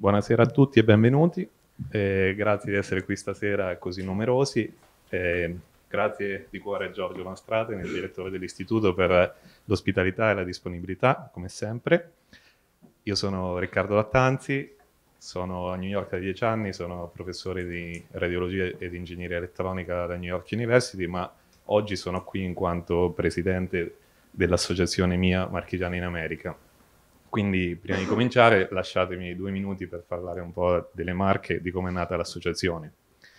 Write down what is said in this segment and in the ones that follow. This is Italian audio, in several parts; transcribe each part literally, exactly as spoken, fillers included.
Buonasera a tutti e benvenuti. Eh, grazie di essere qui stasera così numerosi. Eh, grazie di cuore a Giorgio Mastrate, il direttore dell'istituto, per l'ospitalità e la disponibilità, come sempre. Io sono Riccardo Lattanzi, sono a New York da dieci anni, sono professore di radiologia ed ingegneria elettronica alla New York University, ma oggi sono qui in quanto presidente dell'associazione mia Marchigiani in America. Quindi, prima di cominciare, lasciatemi due minuti per parlare un po' delle Marche e di come è nata l'associazione.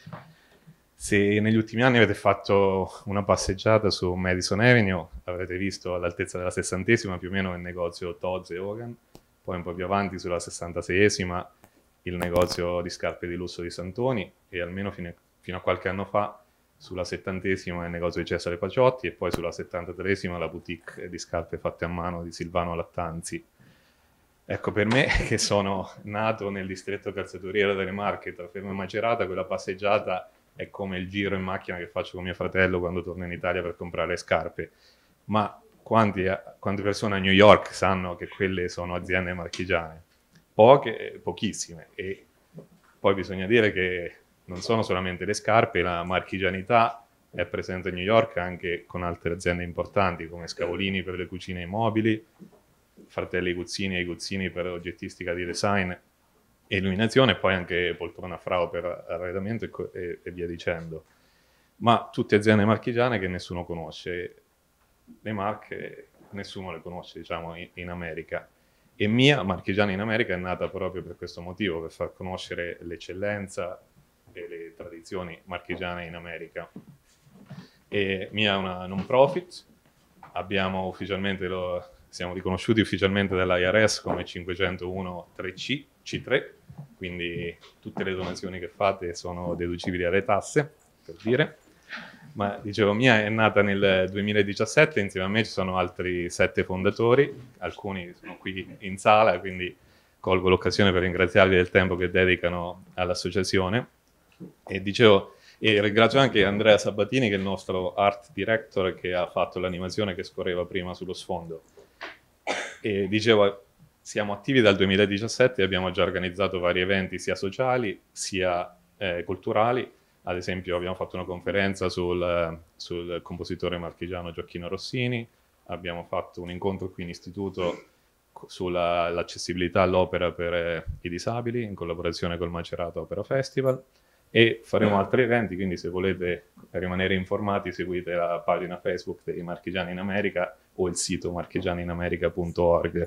Se negli ultimi anni avete fatto una passeggiata su Madison Avenue, avrete visto all'altezza della sessantesima più o meno il negozio Tod's e Hogan, poi un po' più avanti sulla sessantaseiesima il negozio di scarpe di lusso di Santoni, e almeno fino a, fino a qualche anno fa sulla settantesima il negozio di Cesare Paciotti, e poi sulla settantatreesima la boutique di scarpe fatte a mano di Silvano Lattanzi. Ecco, per me, che sono nato nel distretto calzaturiero delle Marche, tra Fermo e Macerata, quella passeggiata è come il giro in macchina che faccio con mio fratello quando torno in Italia per comprare le scarpe. Ma quanti, quante persone a New York sanno che quelle sono aziende marchigiane? Poche, pochissime. E poi bisogna dire che non sono solamente le scarpe, la marchigianità è presente a New York anche con altre aziende importanti come Scavolini per le cucine e i mobili, Fratelli Guzzini e i Guzzini per oggettistica di design e illuminazione, e poi anche Poltrona Frau per arredamento e, e, e via dicendo. Ma tutte aziende marchigiane che nessuno conosce. Le Marche nessuno le conosce, diciamo, in, in America. E Mia Marchigiani in America è nata proprio per questo motivo, per far conoscere l'eccellenza e le tradizioni marchigiane in America. E Mia è una non profit, abbiamo ufficialmente lo siamo riconosciuti ufficialmente dall'I R S come cinquecentouno tre C, C tre, quindi tutte le donazioni che fate sono deducibili alle tasse, per dire. Ma dicevo, Mia è nata nel duemiladiciassette, insieme a me ci sono altri sette fondatori, alcuni sono qui in sala, quindi colgo l'occasione per ringraziarli del tempo che dedicano all'associazione. E dicevo, e ringrazio anche Andrea Sabatini, che è il nostro art director, che ha fatto l'animazione che scorreva prima sullo sfondo. E dicevo, siamo attivi dal duemiladiciassette e abbiamo già organizzato vari eventi sia sociali sia eh, culturali. Ad esempio abbiamo fatto una conferenza sul, sul compositore marchigiano Gioacchino Rossini, abbiamo fatto un incontro qui in istituto sull'accessibilità all'opera per eh, i disabili in collaborazione col Macerata Opera Festival, e faremo altri eventi, quindi se volete rimanere informati seguite la pagina Facebook dei Marchigiani in America o il sito marchigiani in america punto org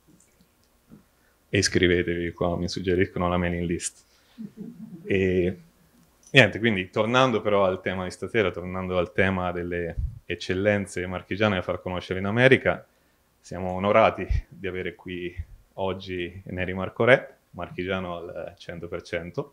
e iscrivetevi, qua mi suggeriscono la mailing list. E niente, quindi tornando però al tema di stasera, tornando al tema delle eccellenze marchigiane da far conoscere in America, siamo onorati di avere qui oggi Neri Marco Re, marchigiano al cento per cento.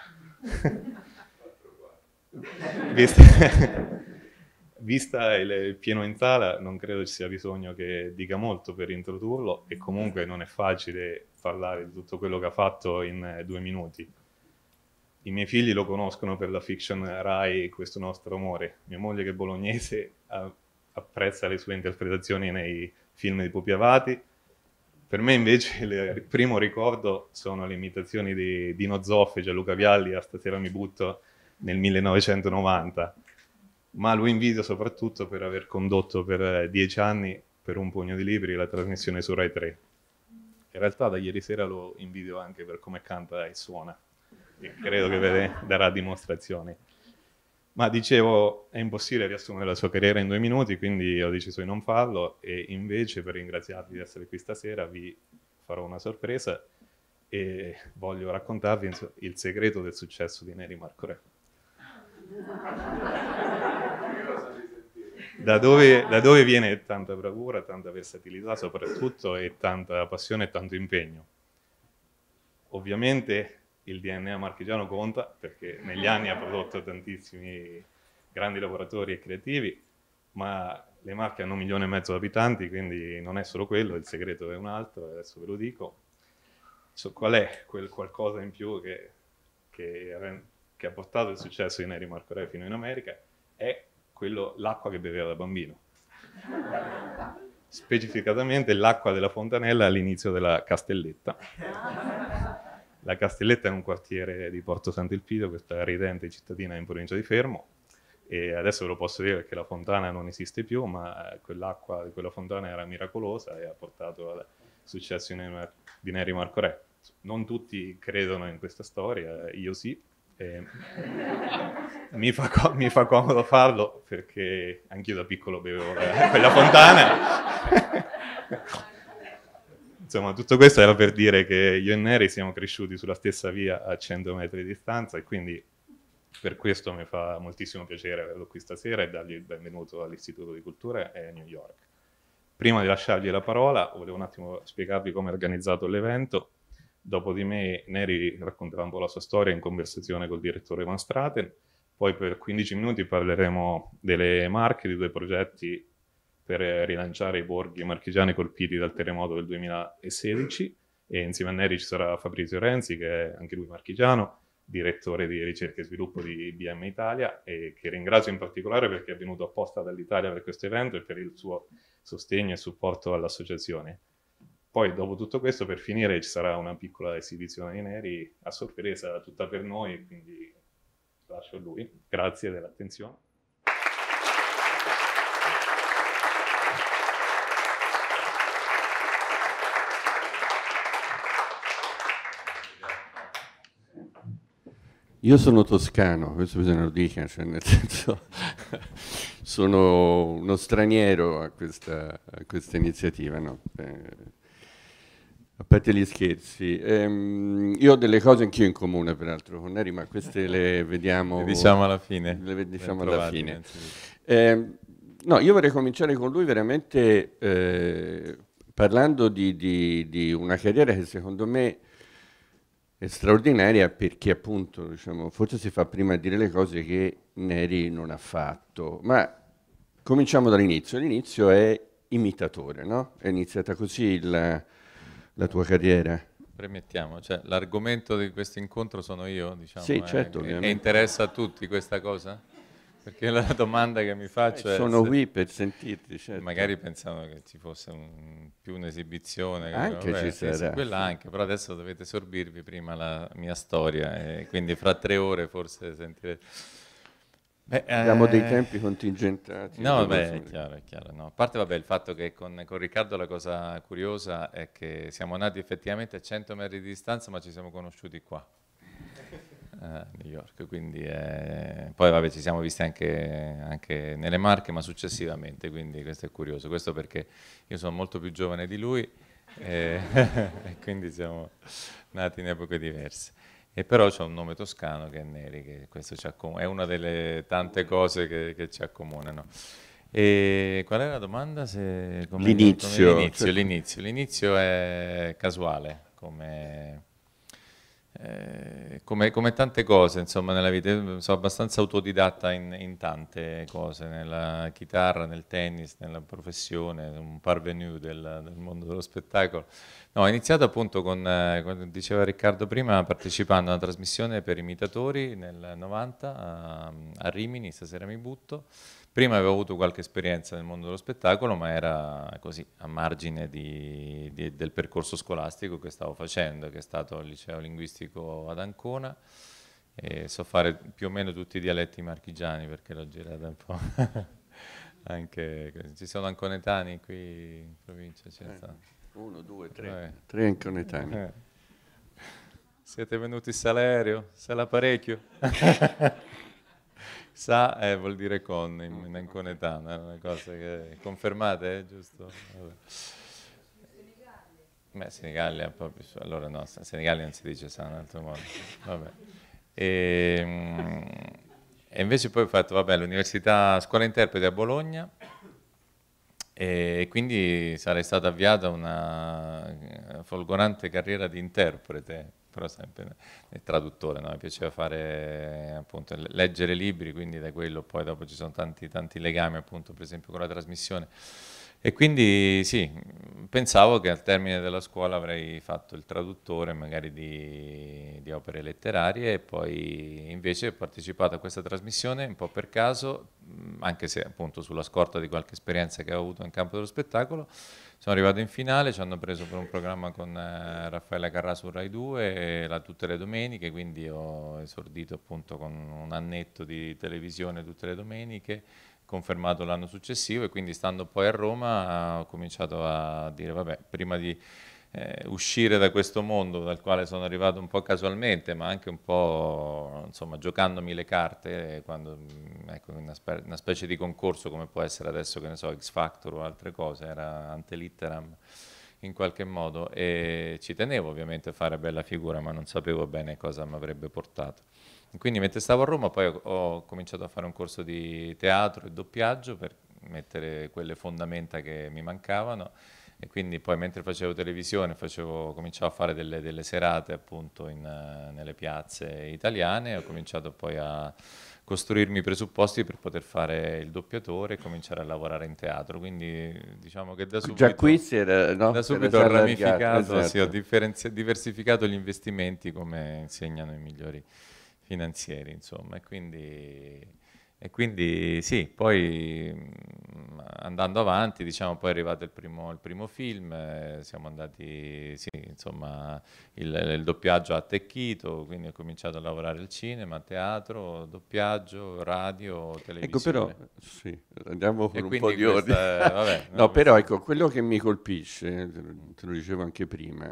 Vista, vista il, il pieno in sala, non credo ci sia bisogno che dica molto per introdurlo, e comunque non è facile parlare di tutto quello che ha fatto in eh, due minuti. I miei figli lo conoscono per la fiction Rai, Questo nostro amore. Mia moglie, che è bolognese, a, apprezza le sue interpretazioni nei film di Pupi Avati. Per me invece il primo ricordo sono le imitazioni di Dino Zoff e Gianluca Vialli a Stasera mi butto nel millenovecentonovanta, ma lo invidio soprattutto per aver condotto per dieci anni, per un pugno di libri, la trasmissione su Rai tre. In realtà da ieri sera lo invidio anche per come canta e suona, e credo che ve ne darà dimostrazioni. Ma dicevo, è impossibile riassumere la sua carriera in due minuti, quindi ho deciso di non farlo, e invece, per ringraziarvi di essere qui stasera, vi farò una sorpresa e voglio raccontarvi il segreto del successo di Neri Marco Re. Da dove, da dove viene tanta bravura, tanta versatilità soprattutto, e tanta passione e tanto impegno? Ovviamente il D N A marchigiano conta, perché negli anni ha prodotto tantissimi grandi lavoratori e creativi, ma le Marche hanno un milione e mezzo di abitanti, quindi non è solo quello, il segreto è un altro, adesso ve lo dico. So, qual è quel qualcosa in più che, che, che ha portato il successo di Neri Marco Re fino in America? È quello, l'acqua che beveva da bambino. Specificatamente l'acqua della fontanella all'inizio della Castelletta. La Castelletta è un quartiere di Porto Sant'Elpidio, questa ridente cittadina in provincia di Fermo, e adesso ve lo posso dire perché la fontana non esiste più, ma quell'acqua di quella fontana era miracolosa e ha portato al successo di Neri Marco Re. Non tutti credono in questa storia, io sì. E mi, fa mi fa comodo farlo perché anch'io da piccolo bevevo quella fontana. Insomma, tutto questo era per dire che io e Neri siamo cresciuti sulla stessa via a cento metri di distanza e quindi per questo mi fa moltissimo piacere averlo qui stasera e dargli il benvenuto all'Istituto di Cultura e a New York. Prima di lasciargli la parola, volevo un attimo spiegarvi come è organizzato l'evento. Dopo di me Neri racconterà un po' la sua storia in conversazione col direttore Van Straten, poi per quindici minuti parleremo delle Marche, di due progetti per rilanciare i borghi marchigiani colpiti dal terremoto del duemilasedici, e insieme a Neri ci sarà Fabrizio Renzi, che è anche lui marchigiano, direttore di ricerca e sviluppo di I B M Italia, e che ringrazio in particolare perché è venuto apposta dall'Italia per questo evento e per il suo sostegno e supporto all'associazione. Poi dopo tutto questo, per finire, ci sarà una piccola esibizione di Neri a sorpresa tutta per noi, quindi lascio a lui. Grazie dell'attenzione. Io sono toscano, questo bisogna lo dire, cioè nel senso sono uno straniero a questa, a questa iniziativa, no? Eh, a parte gli scherzi, ehm, io ho delle cose anch'io in comune peraltro con Neri, ma queste le vediamo... Le diciamo alla fine. Le diciamo alla fine. Eh, no, io vorrei cominciare con lui veramente eh, parlando di, di, di una carriera che secondo me è straordinaria perché appunto, diciamo, forse si fa prima a dire le cose che Neri non ha fatto, ma cominciamo dall'inizio. L'inizio è imitatore, no? È iniziata così il, la tua carriera? Premettiamo, cioè l'argomento di questo incontro sono io, diciamo, sì, certo, e, e interessa a tutti questa cosa? Perché la domanda che mi faccio eh, è... Sono se, qui per sentirti, certo. Magari pensano che ci fosse un, più un'esibizione. Anche vabbè, ci sì, sarà. sì, quella anche, però adesso dovete sorbirvi prima la mia storia e quindi fra tre ore forse sentirete... Beh, Abbiamo eh... dei tempi contingentati. No, beh, è chiaro, è chiaro. No. A parte vabbè, il fatto che con, con Riccardo la cosa curiosa è che siamo nati effettivamente a cento metri di distanza, ma ci siamo conosciuti qua, a New York. Quindi, eh, poi vabbè, ci siamo visti anche, anche nelle Marche, ma successivamente, quindi questo è curioso. Questo perché io sono molto più giovane di lui e, e quindi siamo nati in epoche diverse. E però c'è un nome toscano che è Neri, che questo ci accomuna, è una delle tante cose che, che ci accomunano. E qual è la domanda? L'inizio. L'inizio, l'inizio. L'inizio è casuale, come, eh, come, come tante cose insomma nella vita. Io sono abbastanza autodidatta in, in tante cose, nella chitarra, nel tennis, nella professione, un parvenu del, del mondo dello spettacolo. No, ho iniziato appunto con, eh, come diceva Riccardo prima, partecipando a una trasmissione per imitatori nel novanta a, a Rimini, Stasera mi butto. Prima avevo avuto qualche esperienza nel mondo dello spettacolo, ma era così, a margine di, di, del percorso scolastico che stavo facendo, che è stato il liceo linguistico ad Ancona, e so fare più o meno tutti i dialetti marchigiani perché l'ho girata un po'. Anche, ci sono anconetani qui in provincia? C'è eh. stato. Uno, due, tre. Eh. Tre anconetani. Eh. Siete venuti in Salerio? Se l'apparecchio? Sa eh, vuol dire con in, in anconetano, è una cosa che confermate, eh, giusto? Vabbè. Beh, Senigallia proprio, allora no, Senigallia non si dice sa in un altro modo. Vabbè. E, e invece poi ho fatto, vabbè, l'università Scuola Interpreti a Bologna, e quindi sarei stata avviata una folgorante carriera di interprete, però sempre nel traduttore, no? Mi piaceva fare, appunto, leggere libri, quindi da quello poi dopo ci sono tanti, tanti legami, appunto, per esempio con la trasmissione. E quindi sì, pensavo che al termine della scuola avrei fatto il traduttore magari di, di opere letterarie e poi invece ho partecipato a questa trasmissione un po' per caso, anche se appunto sulla scorta di qualche esperienza che ho avuto in campo dello spettacolo. Sono arrivato in finale, ci hanno preso per un programma con eh, Raffaele Carrà su Rai due la, tutte le domeniche, quindi ho esordito appunto con un annetto di televisione tutte le domeniche, confermato l'anno successivo e quindi stando poi a Roma ho cominciato a dire vabbè, prima di eh, uscire da questo mondo dal quale sono arrivato un po' casualmente, ma anche un po' insomma giocandomi le carte, quando, ecco, una, spe una specie di concorso come può essere adesso, che ne so, X Factor o altre cose, era ante litteram in qualche modo e ci tenevo ovviamente a fare bella figura, ma non sapevo bene cosa mi avrebbe portato. Quindi mentre stavo a Roma poi ho, ho cominciato a fare un corso di teatro e doppiaggio per mettere quelle fondamenta che mi mancavano e quindi poi mentre facevo televisione facevo, cominciavo a fare delle, delle serate appunto in, uh, nelle piazze italiane e ho cominciato poi a costruirmi i presupposti per poter fare il doppiatore e cominciare a lavorare in teatro, quindi diciamo che da subito, Già qui si era, no? da subito ho ramificato, esatto. Sì, ho diversificato gli investimenti come insegnano i migliori finanzieri, insomma, e quindi, e quindi sì, poi andando avanti, diciamo, poi è arrivato il primo, il primo film, eh, siamo andati, sì, insomma, il, il doppiaggio ha attecchito, quindi ho cominciato a lavorare al cinema, teatro, doppiaggio, radio, televisione. Ecco, però, sì, andiamo con e un po' di ordine. Vabbè, no, no, però, ecco, quello che mi colpisce, te lo dicevo anche prima,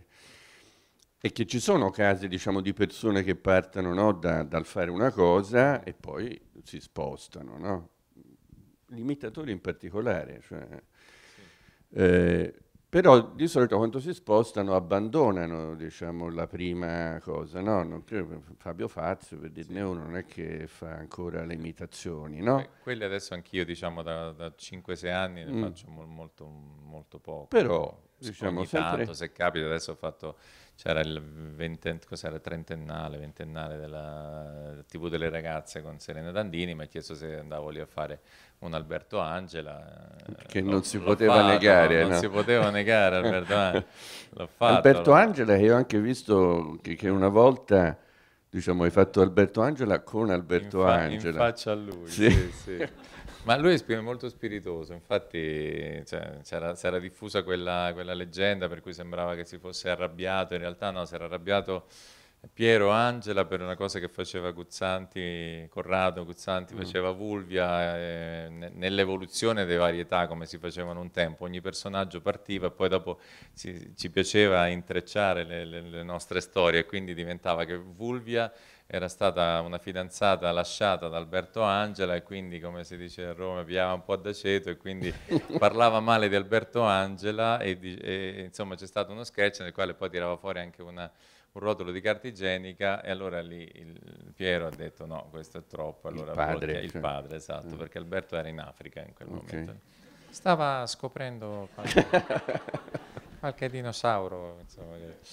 è che ci sono casi, diciamo, di persone che partono, no, da, dal fare una cosa e poi si spostano, no? Gli imitatori in particolare, cioè, sì. eh, però di solito quando si spostano abbandonano, diciamo, la prima cosa, no? Non credo, Fabio Fazio, per dirne sì. uno, non è che fa ancora le imitazioni, no? Eh, quelli adesso anch'io, diciamo, da, da cinque sei anni ne mm. faccio mo molto, molto poco. Però, diciamo, ogni sempre... tanto, se capita, adesso ho fatto... C'era il venten, cos'era, il trentennale, ventennale della tivù delle ragazze con Serena Dandini, mi ha chiesto se andavo lì a fare un Alberto Angela. Che non si poteva fatto, negare. No, non no? si poteva negare Alberto Angela. L'ho fatto, Alberto l'ho... Angela, che io ho anche visto che, che una volta, diciamo, hai fatto Alberto Angela con Alberto in fa Angela. In faccia a lui, sì, sì, sì. Ma lui è molto spiritoso, infatti cioè, si era diffusa quella, quella leggenda per cui sembrava che si fosse arrabbiato, in realtà no, si era arrabbiato Piero Angela per una cosa che faceva Guzzanti, Corrado Guzzanti mm. faceva Vulvia, eh, nell'evoluzione delle varietà come si facevano un tempo, ogni personaggio partiva e poi dopo si, ci piaceva intrecciare le, le, le nostre storie e quindi diventava che Vulvia era stata una fidanzata lasciata da Alberto Angela e quindi, come si dice a Roma, pigliava un po' d'aceto e quindi parlava male di Alberto Angela e, e insomma c'è stato uno sketch nel quale poi tirava fuori anche una, un rotolo di carta igienica e allora lì il Piero ha detto no, questo è troppo, allora il padre, cioè. il padre esatto, mm. perché Alberto era in Africa in quel okay. momento. Stava scoprendo qualche, qualche dinosauro, insomma.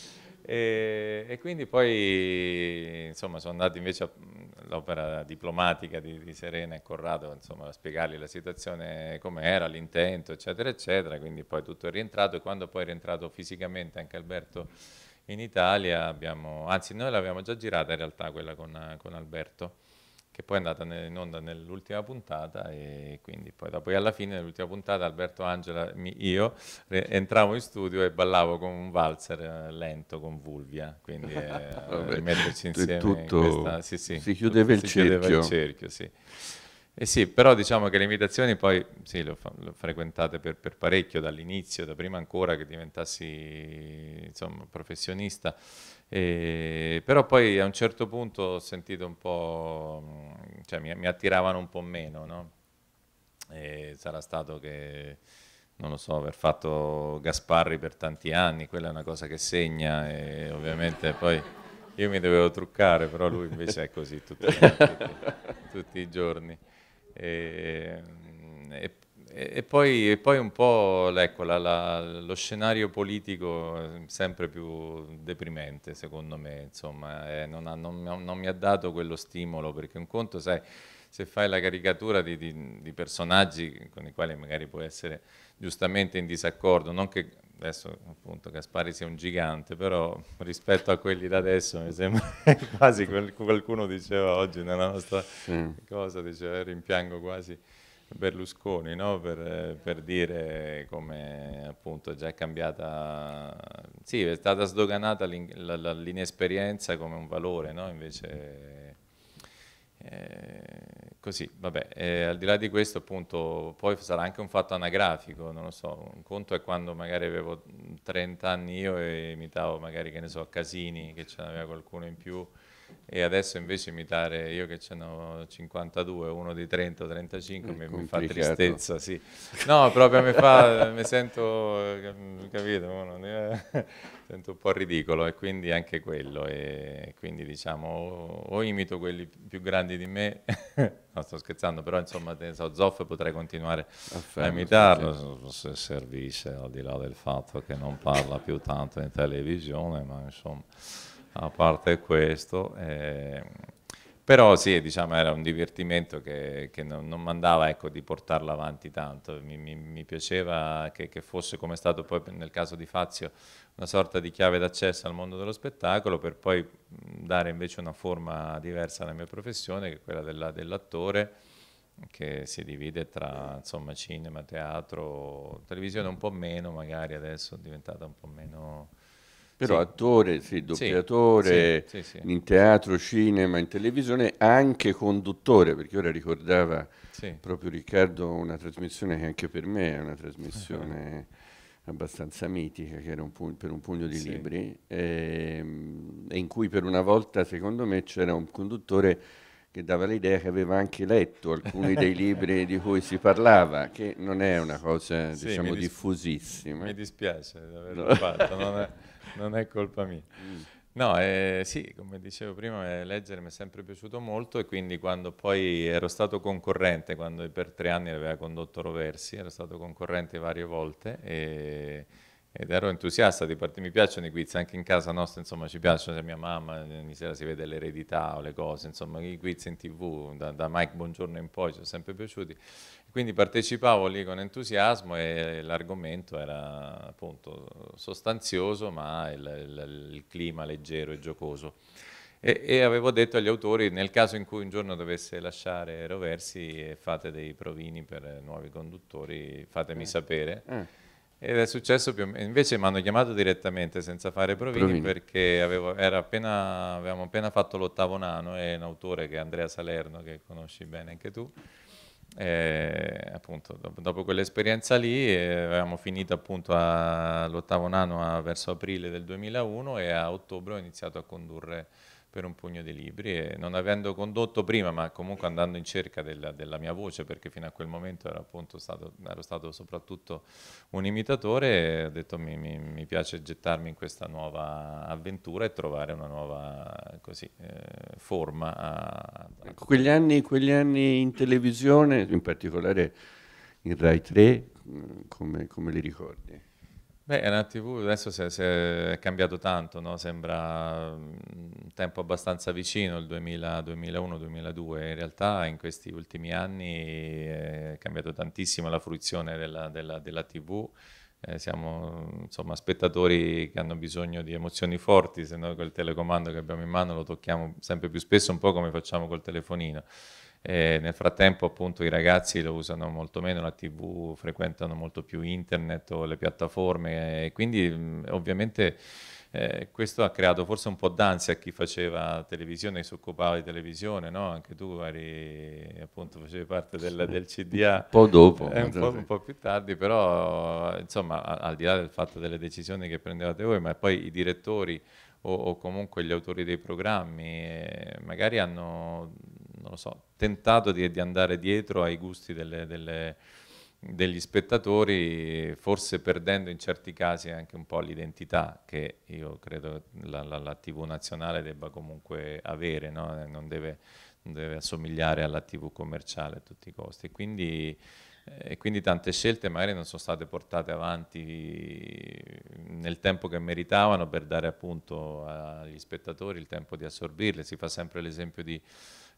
E, e quindi poi insomma sono andato invece all'opera diplomatica di, di Serena e Corrado insomma a spiegargli la situazione com'era, l'intento eccetera eccetera, quindi poi tutto è rientrato e quando poi è rientrato fisicamente anche Alberto in Italia abbiamo, anzi noi l'abbiamo già girata in realtà quella con, con Alberto che poi è andata in onda nell'ultima puntata e quindi poi dopo e alla fine dell'ultima puntata Alberto Angela, mi, io re, entravo in studio e ballavo con un valzer lento con Vulvia, quindi eh, rimetterci insieme tutto, in questa, sì, sì, si chiudeva il si cerchio, chiudeva il cerchio sì. E sì, però diciamo che le imitazioni poi sì, le ho, le ho frequentate per, per parecchio dall'inizio, da prima ancora che diventassi insomma professionista. E, però poi a un certo punto ho sentito un po', cioè mi, mi attiravano un po' meno, no? E sarà stato che, non lo so, aver fatto Gasparri per tanti anni, quella è una cosa che segna e ovviamente poi io mi dovevo truccare, però lui invece è così tutti, tutti, tutti i giorni. E, e, e, poi, e poi un po' ecco, la, la, lo scenario politico è sempre più deprimente secondo me, insomma, eh, non, ha, non, non mi ha dato quello stimolo perché un conto, sai, se fai la caricatura di, di, di personaggi con i quali magari puoi essere giustamente in disaccordo, non che adesso appunto Gaspari sia un gigante, però rispetto a quelli da adesso mi sembra quasi quel, qualcuno diceva oggi nella nostra Sì. cosa, diceva rimpiango quasi Berlusconi, no? per, per dire come appunto già è cambiata, sì, è stata sdoganata la, la, l'inesperienza come un valore, no? Invece eh, così, vabbè, eh, al di là di questo appunto poi sarà anche un fatto anagrafico, non lo so, un conto è quando magari avevo trenta anni io e imitavo magari, che ne so, Casini, che ce n'aveva qualcuno in più, e adesso invece imitare io che ce n'ho cinquantadue, uno di trenta o trentacinque mi, mi fa tristezza, sì. No, proprio mi fa, mi sento, capito, mi sento un po' ridicolo, e quindi anche quello, e quindi diciamo o, o imito quelli più grandi di me, no sto scherzando, però insomma so, Zoff potrei continuare a, farlo, a imitarlo, sì, se servisse, al di là del fatto che non parla più tanto in televisione, ma insomma... A parte questo, eh, però sì, diciamo era un divertimento che, che non, non mandava ecco, di portarlo avanti tanto, mi, mi, mi piaceva che, che fosse, come è stato poi nel caso di Fazio, una sorta di chiave d'accesso al mondo dello spettacolo, per poi dare invece una forma diversa alla mia professione, che è quella della, dell'attore, che si divide tra insomma, cinema, teatro, televisione un po' meno, magari adesso è diventata un po' meno... Però sì. attore, sì, doppiatore, sì, sì, sì, in teatro, cinema, in televisione, anche conduttore, perché ora ricordava sì. proprio Riccardo una trasmissione che anche per me è una trasmissione abbastanza mitica, che era un pu- per un pugno di sì. libri, e, e in cui per una volta, secondo me, c'era un conduttore che dava l'idea che aveva anche letto alcuni dei libri di cui si parlava, che non è una cosa, sì, diciamo, mi dis- diffusissima. Mi dispiace di averlo No. fatto, non è, non è colpa mia. Mm. No, eh, sì, come dicevo prima, eh, leggere mi è sempre piaciuto molto, e quindi quando poi ero stato concorrente, quando per tre anni aveva condotto Roversi, ero stato concorrente varie volte e, ed ero entusiasta di partire. Mi piacciono i quiz, anche in casa nostra, insomma, ci piacciono, se mia mamma ogni sera si vede l'eredità o le cose, insomma, i quiz in tv, da, da Mike Bongiorno in poi ci sono sempre piaciuti. Quindi partecipavo lì con entusiasmo, e l'argomento era appunto sostanzioso, ma il, il, il clima leggero e giocoso. E, e avevo detto agli autori, nel caso in cui un giorno dovesse lasciare Roversi e fate dei provini per nuovi conduttori, fatemi Eh. sapere. Eh. Ed è successo più o meno, invece mi hanno chiamato direttamente senza fare provini, Provini. perché avevo, era appena, avevamo appena fatto l'ottavo nano, e un autore che è Andrea Salerno, che conosci bene anche tu. E, appunto, dopo, dopo quell'esperienza lì eh, avevamo finito appunto all'ottavo nano a, verso aprile del duemilauno, e a ottobre ho iniziato a condurre per un pugno di libri, e non avendo condotto prima, ma comunque andando in cerca della, della mia voce, perché fino a quel momento ero appunto stato, ero stato soprattutto un imitatore, e ho detto mi, mi, mi piace gettarmi in questa nuova avventura e trovare una nuova così, eh, forma. A, a... Quegli anni, quegli anni in televisione, in particolare in Rai tre, come, come li ricordi? Beh, la tivù adesso si è, si è cambiato tanto, no? Sembra un tempo abbastanza vicino, il duemila, duemilauno, duemiladue. In realtà in questi ultimi anni è cambiato tantissimo la fruizione della, della, della tivù. Eh, siamo insomma spettatori che hanno bisogno di emozioni forti, se noi quel telecomando che abbiamo in mano lo tocchiamo sempre più spesso, un po' come facciamo col telefonino. E nel frattempo appunto i ragazzi lo usano molto meno la tivù, frequentano molto più internet o le piattaforme, e quindi mh, ovviamente eh, questo ha creato forse un po' d'ansia a chi faceva televisione, si occupava di televisione, no? Anche tu eri, appunto, facevi parte del, del C D A un po' dopo, eh, un, po', un po' più tardi, però insomma a, al di là del fatto delle decisioni che prendevate voi, ma poi i direttori o, o comunque gli autori dei programmi eh, magari hanno, non lo so, tentato di, di andare dietro ai gusti delle, delle, degli spettatori, forse perdendo in certi casi anche un po' l'identità che io credo la, la, la tivù nazionale debba comunque avere, no? Non deve, non deve assomigliare alla tivù commerciale a tutti i costi. Quindi, e quindi tante scelte magari non sono state portate avanti nel tempo che meritavano, per dare appunto agli spettatori il tempo di assorbirle. Si fa sempre l'esempio di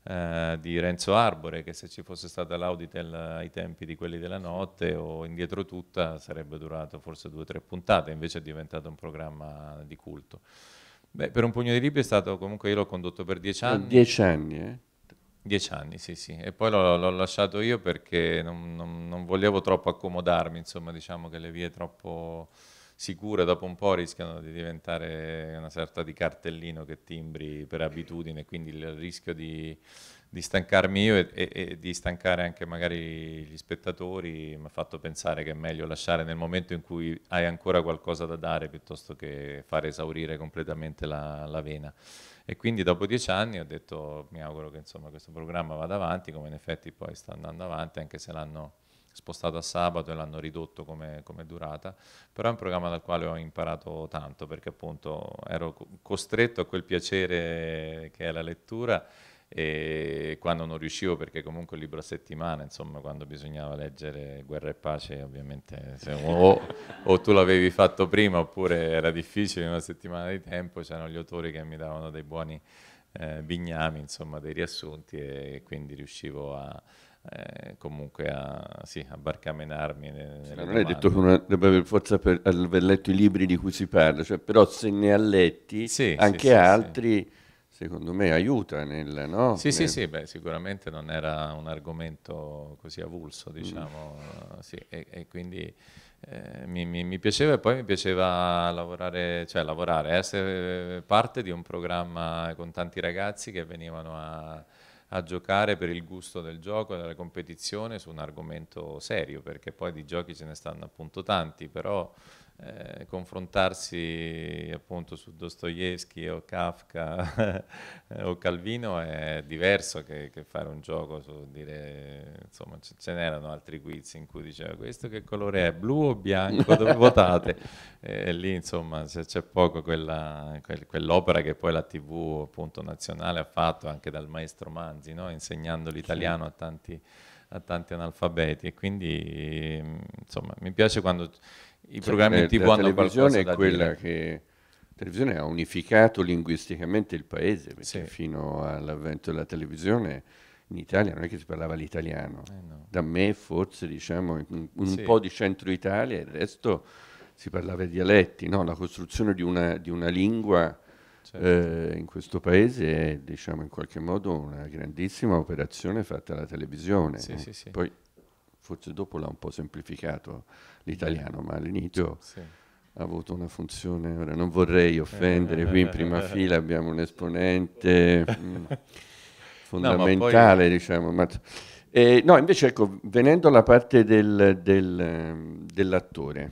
eh, di Renzo Arbore, che se ci fosse stata l'Auditel ai tempi di Quelli della Notte o Indietro Tutta sarebbe durato forse due o tre puntate, invece è diventato un programma di culto. Beh, per un pugno di libri è stato, comunque io l'ho condotto per dieci Eh, anni. Dieci anni, eh? Dieci anni, sì, sì. E poi l'ho, l'ho lasciato io perché non, non- non volevo troppo accomodarmi, insomma, diciamo che le vie troppo sicure dopo un po' rischiano di diventare una sorta di cartellino che timbri per abitudine, quindi il rischio di, di stancarmi io e, e- e di stancare anche magari gli spettatori mi ha fatto pensare che è meglio lasciare nel momento in cui hai ancora qualcosa da dare piuttosto che fare esaurire completamente la, la vena. E quindi dopo dieci anni ho detto, mi auguro che insomma, questo programma vada avanti, come in effetti poi sta andando avanti, anche se l'hanno spostato a sabato e l'hanno ridotto come, come durata, però è un programma dal quale ho imparato tanto, perché appunto ero co- costretto a quel piacere che è la lettura e quando non riuscivo, perché comunque il libro a settimana, insomma, quando bisognava leggere Guerra e Pace, ovviamente se o, o tu l'avevi fatto prima oppure era difficile in una settimana di tempo, c'erano gli autori che mi davano dei buoni eh, bignami, insomma, dei riassunti e quindi riuscivo a eh, comunque a, sì, a barcamenarmi ne- Sì, nelle non è detto che domande. uno debba per forza per aver letto i libri di cui si parla, cioè, però se ne ha letti Sì, sì, anche sì, sì. altri, secondo me aiuta nel, no? Sì, sì, Nel- sì, beh, sicuramente non era un argomento così avulso, mm. diciamo, eh, sì, e, e quindi eh, mi, mi- mi piaceva e poi mi piaceva lavorare, cioè lavorare, essere parte di un programma con tanti ragazzi che venivano a, a giocare per il gusto del gioco e della competizione su un argomento serio, perché poi di giochi ce ne stanno appunto tanti, però eh, confrontarsi appunto su Dostoevsky o Kafka o Calvino è diverso che, che fare un gioco su dire, insomma, ce, ce n'erano altri quiz in cui diceva questo che colore è, blu o bianco, dove votate? E lì insomma c'è, c'è poco quella, quel- quell'opera che poi la T V appunto nazionale ha fatto anche dal maestro Manzi, no? Insegnando Sì. l'italiano a tanti, a tanti analfabeti e quindi insomma mi piace quando i Sì, programmi in eh, T V la hanno televisione qualcosa è da quella dire. che la televisione ha unificato linguisticamente il paese, perché Sì, fino all'avvento della televisione in Italia non è che si parlava l'italiano. eh no. Da me forse diciamo in un Sì, po' di centro Italia, il resto si parlava i dialetti, no? La costruzione di una, di una lingua certo. eh, in questo paese è diciamo in qualche modo una grandissima operazione fatta alla televisione. Sì, eh. sì, sì. Poi forse dopo l'ha un po' semplificato Beh, l'italiano, ma all'inizio sì. ha avuto una funzione, ora non vorrei offendere, qui in prima fila abbiamo un esponente mh, No, ma poi fondamentale, diciamo. Ma, eh, no, invece ecco, venendo alla parte del, del, ehm, dell'attore,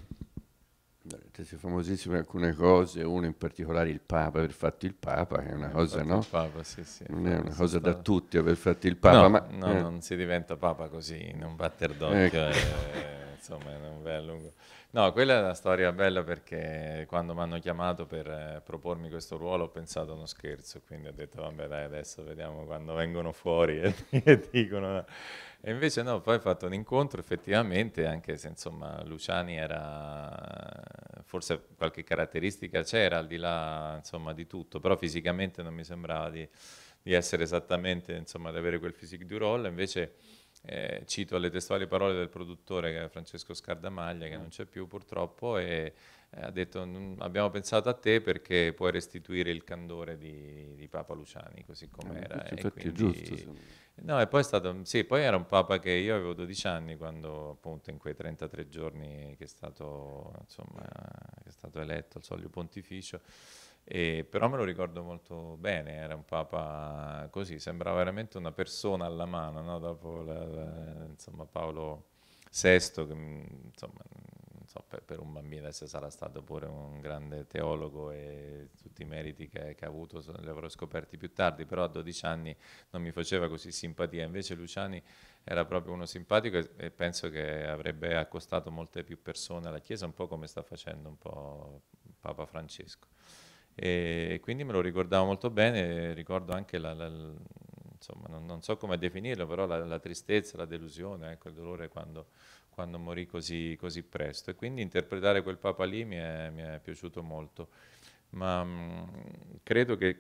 te sei famosissimo in alcune cose, uno in particolare il Papa, aver fatto il Papa, che è una eh, cosa, infatti il no? Papa, sì, sì, Non è infatti una sono cosa da stato... tutti aver fatto il Papa, No, ma... no, eh, non si diventa Papa così, in un batter d'occhio, ecco. eh, insomma, è un bel lungo... No, quella è una storia bella perché quando mi hanno chiamato per eh, propormi questo ruolo ho pensato a uno scherzo, quindi ho detto vabbè dai adesso vediamo quando vengono fuori e, e dicono... E invece no, poi ho fatto un incontro effettivamente, anche se insomma Luciani era, forse qualche caratteristica c'era al di là insomma di tutto, però fisicamente non mi sembrava di, di essere esattamente, insomma, di avere quel physique du role, invece eh, cito le testuali parole del produttore che è Francesco Scardamaglia, che non c'è più purtroppo, e eh, ha detto "Non- abbiamo pensato a te perché puoi restituire il candore di, di Papa Luciani, così Eh, ma com'era, questo e infatti è giusto, quindi... secondo me. No, e poi è stato, sì, poi era un papa che io avevo dodici anni quando appunto in quei trentatré giorni che è stato, insomma, che è stato eletto al soglio pontificio, e, però me lo ricordo molto bene, era un papa così, sembrava veramente una persona alla mano, no? Dopo la- la- insomma, Paolo sesto, che, mm, insomma, non so, per, per un bambino adesso sarà stato pure un grande teologo e tutti i meriti che, che ha avuto so- li avrò scoperti più tardi, però a dodici anni non mi faceva così simpatia, invece Luciani era proprio uno simpatico e, e penso che avrebbe accostato molte più persone alla Chiesa, un po' come sta facendo un po' Papa Francesco. E quindi me lo ricordavo molto bene, ricordo anche la, la- l- insomma, non, non so come definirlo, però la, la tristezza, la delusione, ecco, il dolore quando, quando morì così, così presto. E quindi interpretare quel Papa lì mi è, mi è piaciuto molto. Ma mh, credo che, che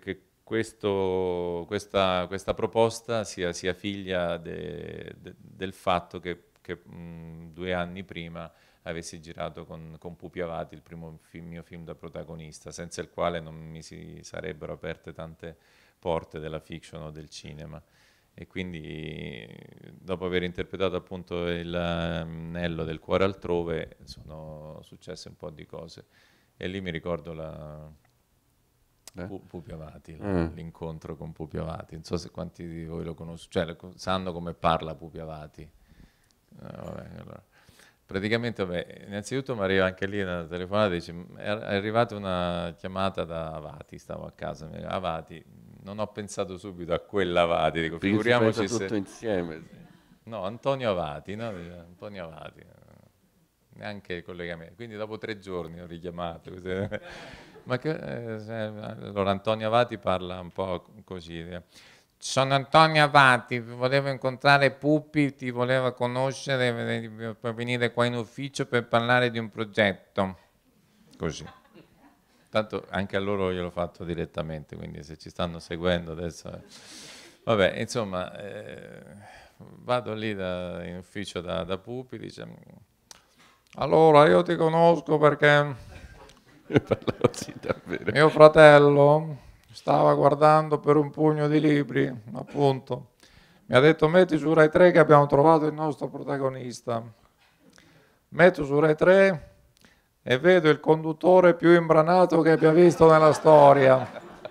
questo, questa, questa proposta sia, sia figlia de, de, del fatto che, che mh, due anni prima avessi girato con, con Pupi Avati il primo film, mio film da protagonista, senza il quale non mi si sarebbero aperte tante porte della fiction o del cinema. E quindi dopo aver interpretato appunto il Nello del cuore altrove sono successe un po' di cose e lì mi ricordo la eh? Pupi Avati, mm. l'incontro con Pupi Avati, non so se quanti di voi lo conoscono, cioè sanno come parla Pupi Avati. Eh, vabbè, allora. Praticamente, vabbè, innanzitutto mi arriva anche lì una telefonata, dice, è arrivata una chiamata da Avati, stavo a casa, Avati, non ho pensato subito a quell'Avati, dico, figuriamoci se... tutto insieme. No, Antonio Avati, no? Antonio Avati, neanche il collegamento, quindi dopo tre giorni ho richiamato, ma che, eh, allora Antonio Avati parla un po' così, sono Antonio Avati, volevo incontrare Pupi, ti volevo conoscere, per venire qua in ufficio per parlare di un progetto. Così. Tanto anche a loro gliel'ho fatto direttamente, quindi se ci stanno seguendo adesso... Eh. Vabbè, insomma, eh, vado lì da, in ufficio da, da Pupi, dice... Allora, io ti conosco perché... Così, mio fratello... stava guardando per un pugno di libri, appunto. Mi ha detto metti su Rai tre che abbiamo trovato il nostro protagonista. Metto su Rai tre e vedo il conduttore più imbranato che abbia visto nella storia.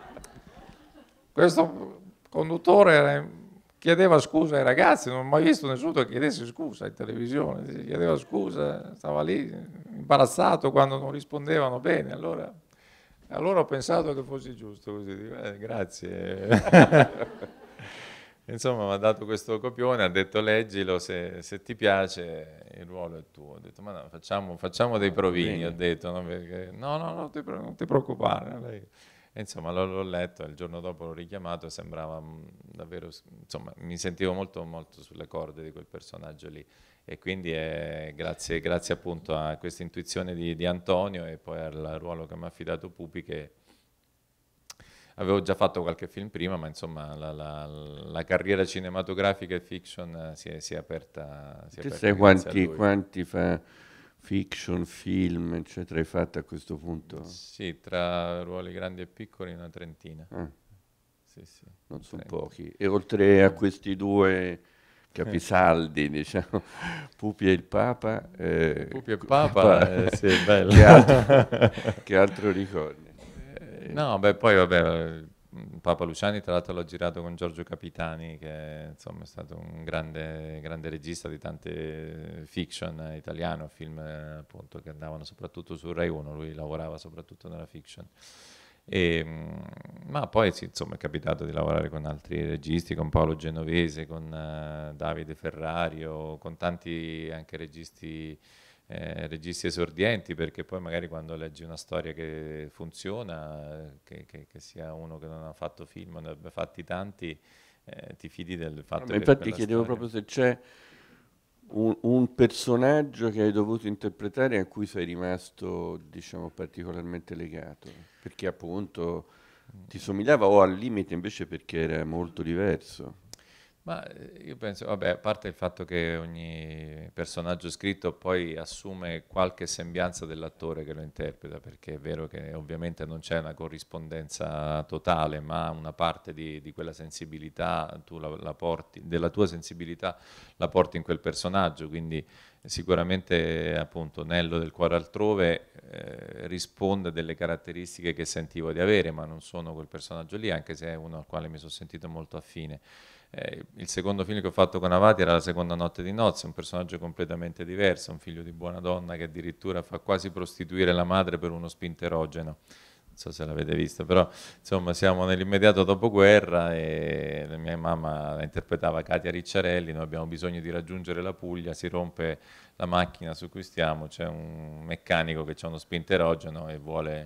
Questo conduttore chiedeva scusa ai ragazzi, non ho mai visto nessuno che chiedesse scusa in televisione, chiedeva scusa, stava lì imbarazzato quando non rispondevano bene, allora... Allora ho pensato che fosse giusto così, dico, eh, grazie. Insomma, mi ha dato questo copione, ha detto leggilo, se, se ti piace il ruolo è tuo. Ho detto, ma no, facciamo, facciamo dei provini, ho detto, no, perché, no, no, no, ti, non ti preoccupare. Lei. E insomma, l'ho letto, il giorno dopo l'ho richiamato, sembrava davvero, insomma, mi sentivo molto, molto sulle corde di quel personaggio lì. E quindi è grazie, grazie appunto a questa intuizione di, di Antonio e poi al ruolo che mi ha affidato Pupi, che avevo già fatto qualche film prima, ma insomma la, la, la carriera cinematografica e fiction si è, si è aperta. Si è Te aperta sai quanti, quanti fa fiction, film, eccetera, hai fatto a questo punto? Sì, tra ruoli grandi e piccoli una trentina. Ah. Sì, sì, non sono pochi. E oltre a questi due... capisaldi, diciamo, Pupi e il Papa. Eh, Pupi e il Papa, eh, sì, è bello. Che altro, che altro ricordi? Eh, no, beh, poi vabbè, Papa Luciani tra l'altro l'ho girato con Giorgio Capitani, che insomma è stato un grande, grande regista di tante fiction italiano, film appunto che andavano soprattutto su Rai uno, lui lavorava soprattutto nella fiction. E, ma poi sì, insomma è capitato di lavorare con altri registi, con Paolo Genovese, con uh, Davide Ferrario, con tanti anche registi, eh, registi esordienti, perché poi magari quando leggi una storia che funziona, che, che, che sia uno che non ha fatto film, ne abbia fatti tanti, eh, ti fidi del fatto no, che infatti chiedevo storia... proprio se c'è Un, un personaggio che hai dovuto interpretare a cui sei rimasto, diciamo, particolarmente legato, perché appunto ti somigliava o al limite invece perché era molto diverso. Ma io penso, vabbè, a parte il fatto che ogni personaggio scritto poi assume qualche sembianza dell'attore che lo interpreta, perché è vero che ovviamente non c'è una corrispondenza totale, ma una parte di, di quella sensibilità, tu la, la porti, della tua sensibilità la porti in quel personaggio, quindi sicuramente appunto Nello del cuore altrove eh, risponde a delle caratteristiche che sentivo di avere, ma non sono quel personaggio lì, anche se è uno al quale mi sono sentito molto affine. Eh, il secondo film che ho fatto con Avati era La seconda notte di nozze, un personaggio completamente diverso, un figlio di buona donna che addirittura fa quasi prostituire la madre per uno spinterogeno. Non so se l'avete visto, però insomma siamo nell'immediato dopoguerra e la mia mamma la interpretava Katia Ricciarelli, noi abbiamo bisogno di raggiungere la Puglia, si rompe la macchina su cui stiamo, c'è un meccanico che ha uno spinterogeno e vuole...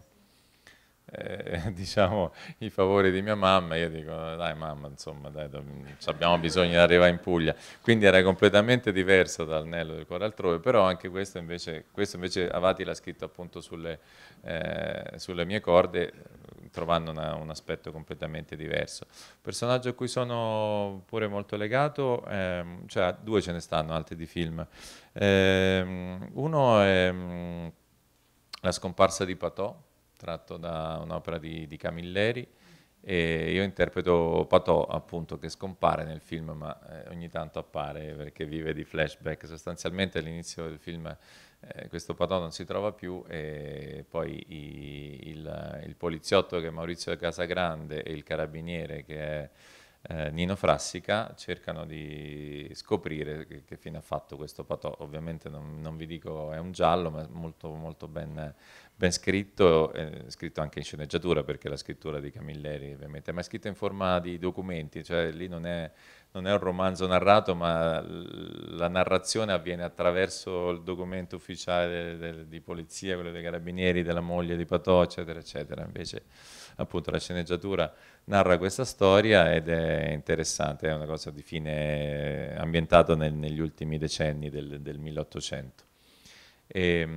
Eh, diciamo i favori di mia mamma, io dico dai mamma, insomma dai, abbiamo bisogno di arrivare in Puglia, quindi era completamente diverso dal Nello del cuore altrove, però anche questo invece, questo invece Avati l'ha scritto appunto sulle, eh, sulle mie corde, trovando una, un aspetto completamente diverso. Personaggio a cui sono pure molto legato, ehm, cioè due ce ne stanno altri di film. Ehm, uno è mm, La scomparsa di Patò, tratto da un'opera di, di Camilleri, e io interpreto Patò, appunto, che scompare nel film, ma eh, ogni tanto appare perché vive di flashback. Sostanzialmente all'inizio del film eh, questo Patò non si trova più, e poi i- il, il poliziotto, che è Maurizio Casagrande, e il carabiniere, che è eh, Nino Frassica, cercano di scoprire che, che fine ha fatto questo Patò. Ovviamente non, non vi dico è un giallo, ma è molto, molto ben, ben scritto, eh, scritto anche in sceneggiatura, perché la scrittura di Camilleri ovviamente, ma è scritto in forma di documenti, cioè lì non è, non è un romanzo narrato, ma l- la narrazione avviene attraverso il documento ufficiale del- del- di polizia, quello dei carabinieri, della moglie di Patò, eccetera, eccetera. Invece appunto la sceneggiatura narra questa storia ed è interessante, è una cosa di fine ambientato nel- negli ultimi decenni del, del milleottocento. E,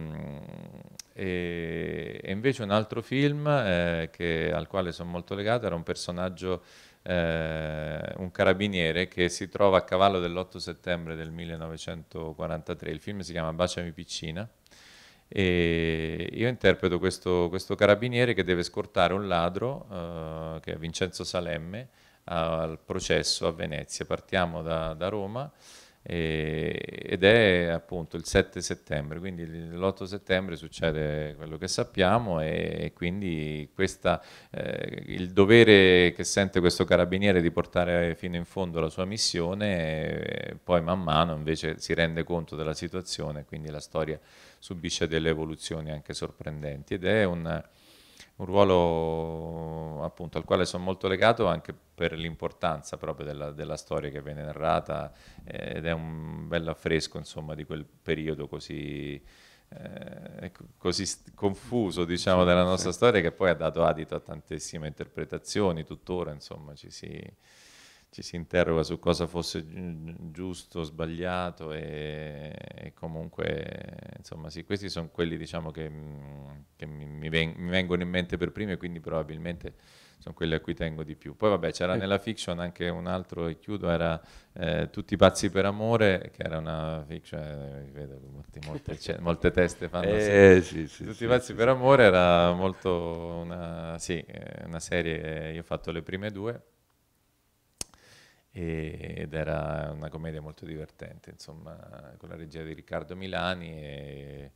e- e invece un altro film eh, che- al quale sono molto legato era un personaggio, eh, un carabiniere che si trova a cavallo dell'otto settembre del millenovecentoquarantatré. Il film si chiama Baciami piccina, e io interpreto questo, questo carabiniere che deve scortare un ladro, eh, che è Vincenzo Salemme, al processo a Venezia. Partiamo da, da Roma, e- ed è appunto il sette settembre, quindi l'otto settembre succede quello che sappiamo, e, e quindi questa, eh, il dovere che sente questo carabiniere di portare fino in fondo la sua missione, e poi man mano invece si rende conto della situazione, quindi la storia subisce delle evoluzioni anche sorprendenti, ed è un, un ruolo appunto al quale sono molto legato anche per l'importanza proprio della, della storia che viene narrata, eh, ed è un bel affresco, insomma, di quel periodo così, eh, così st- confuso, diciamo, Sì, della sì. nostra storia, che poi ha dato adito a tantissime interpretazioni, tuttora, insomma, ci si, ci si interroga su cosa fosse gi- giusto, sbagliato, e, e comunque, insomma, sì, questi sono quelli, diciamo, che, mh, che mi, mi ven- mi vengono in mente per primi, e quindi probabilmente sono quelli a cui tengo di più. Poi vabbè, c'era Ecco. nella fiction anche un altro, e chiudo, era eh, Tutti pazzi per amore, che era una fiction, eh, vedo che molti- molte, ce- molte teste fanno sì. Eh, sì, sì, Tutti sì, pazzi sì, per sì. amore era molto una, sì, eh, una serie, io ho fatto le prime due, e- ed era una commedia molto divertente, insomma, con la regia di Riccardo Milani, e,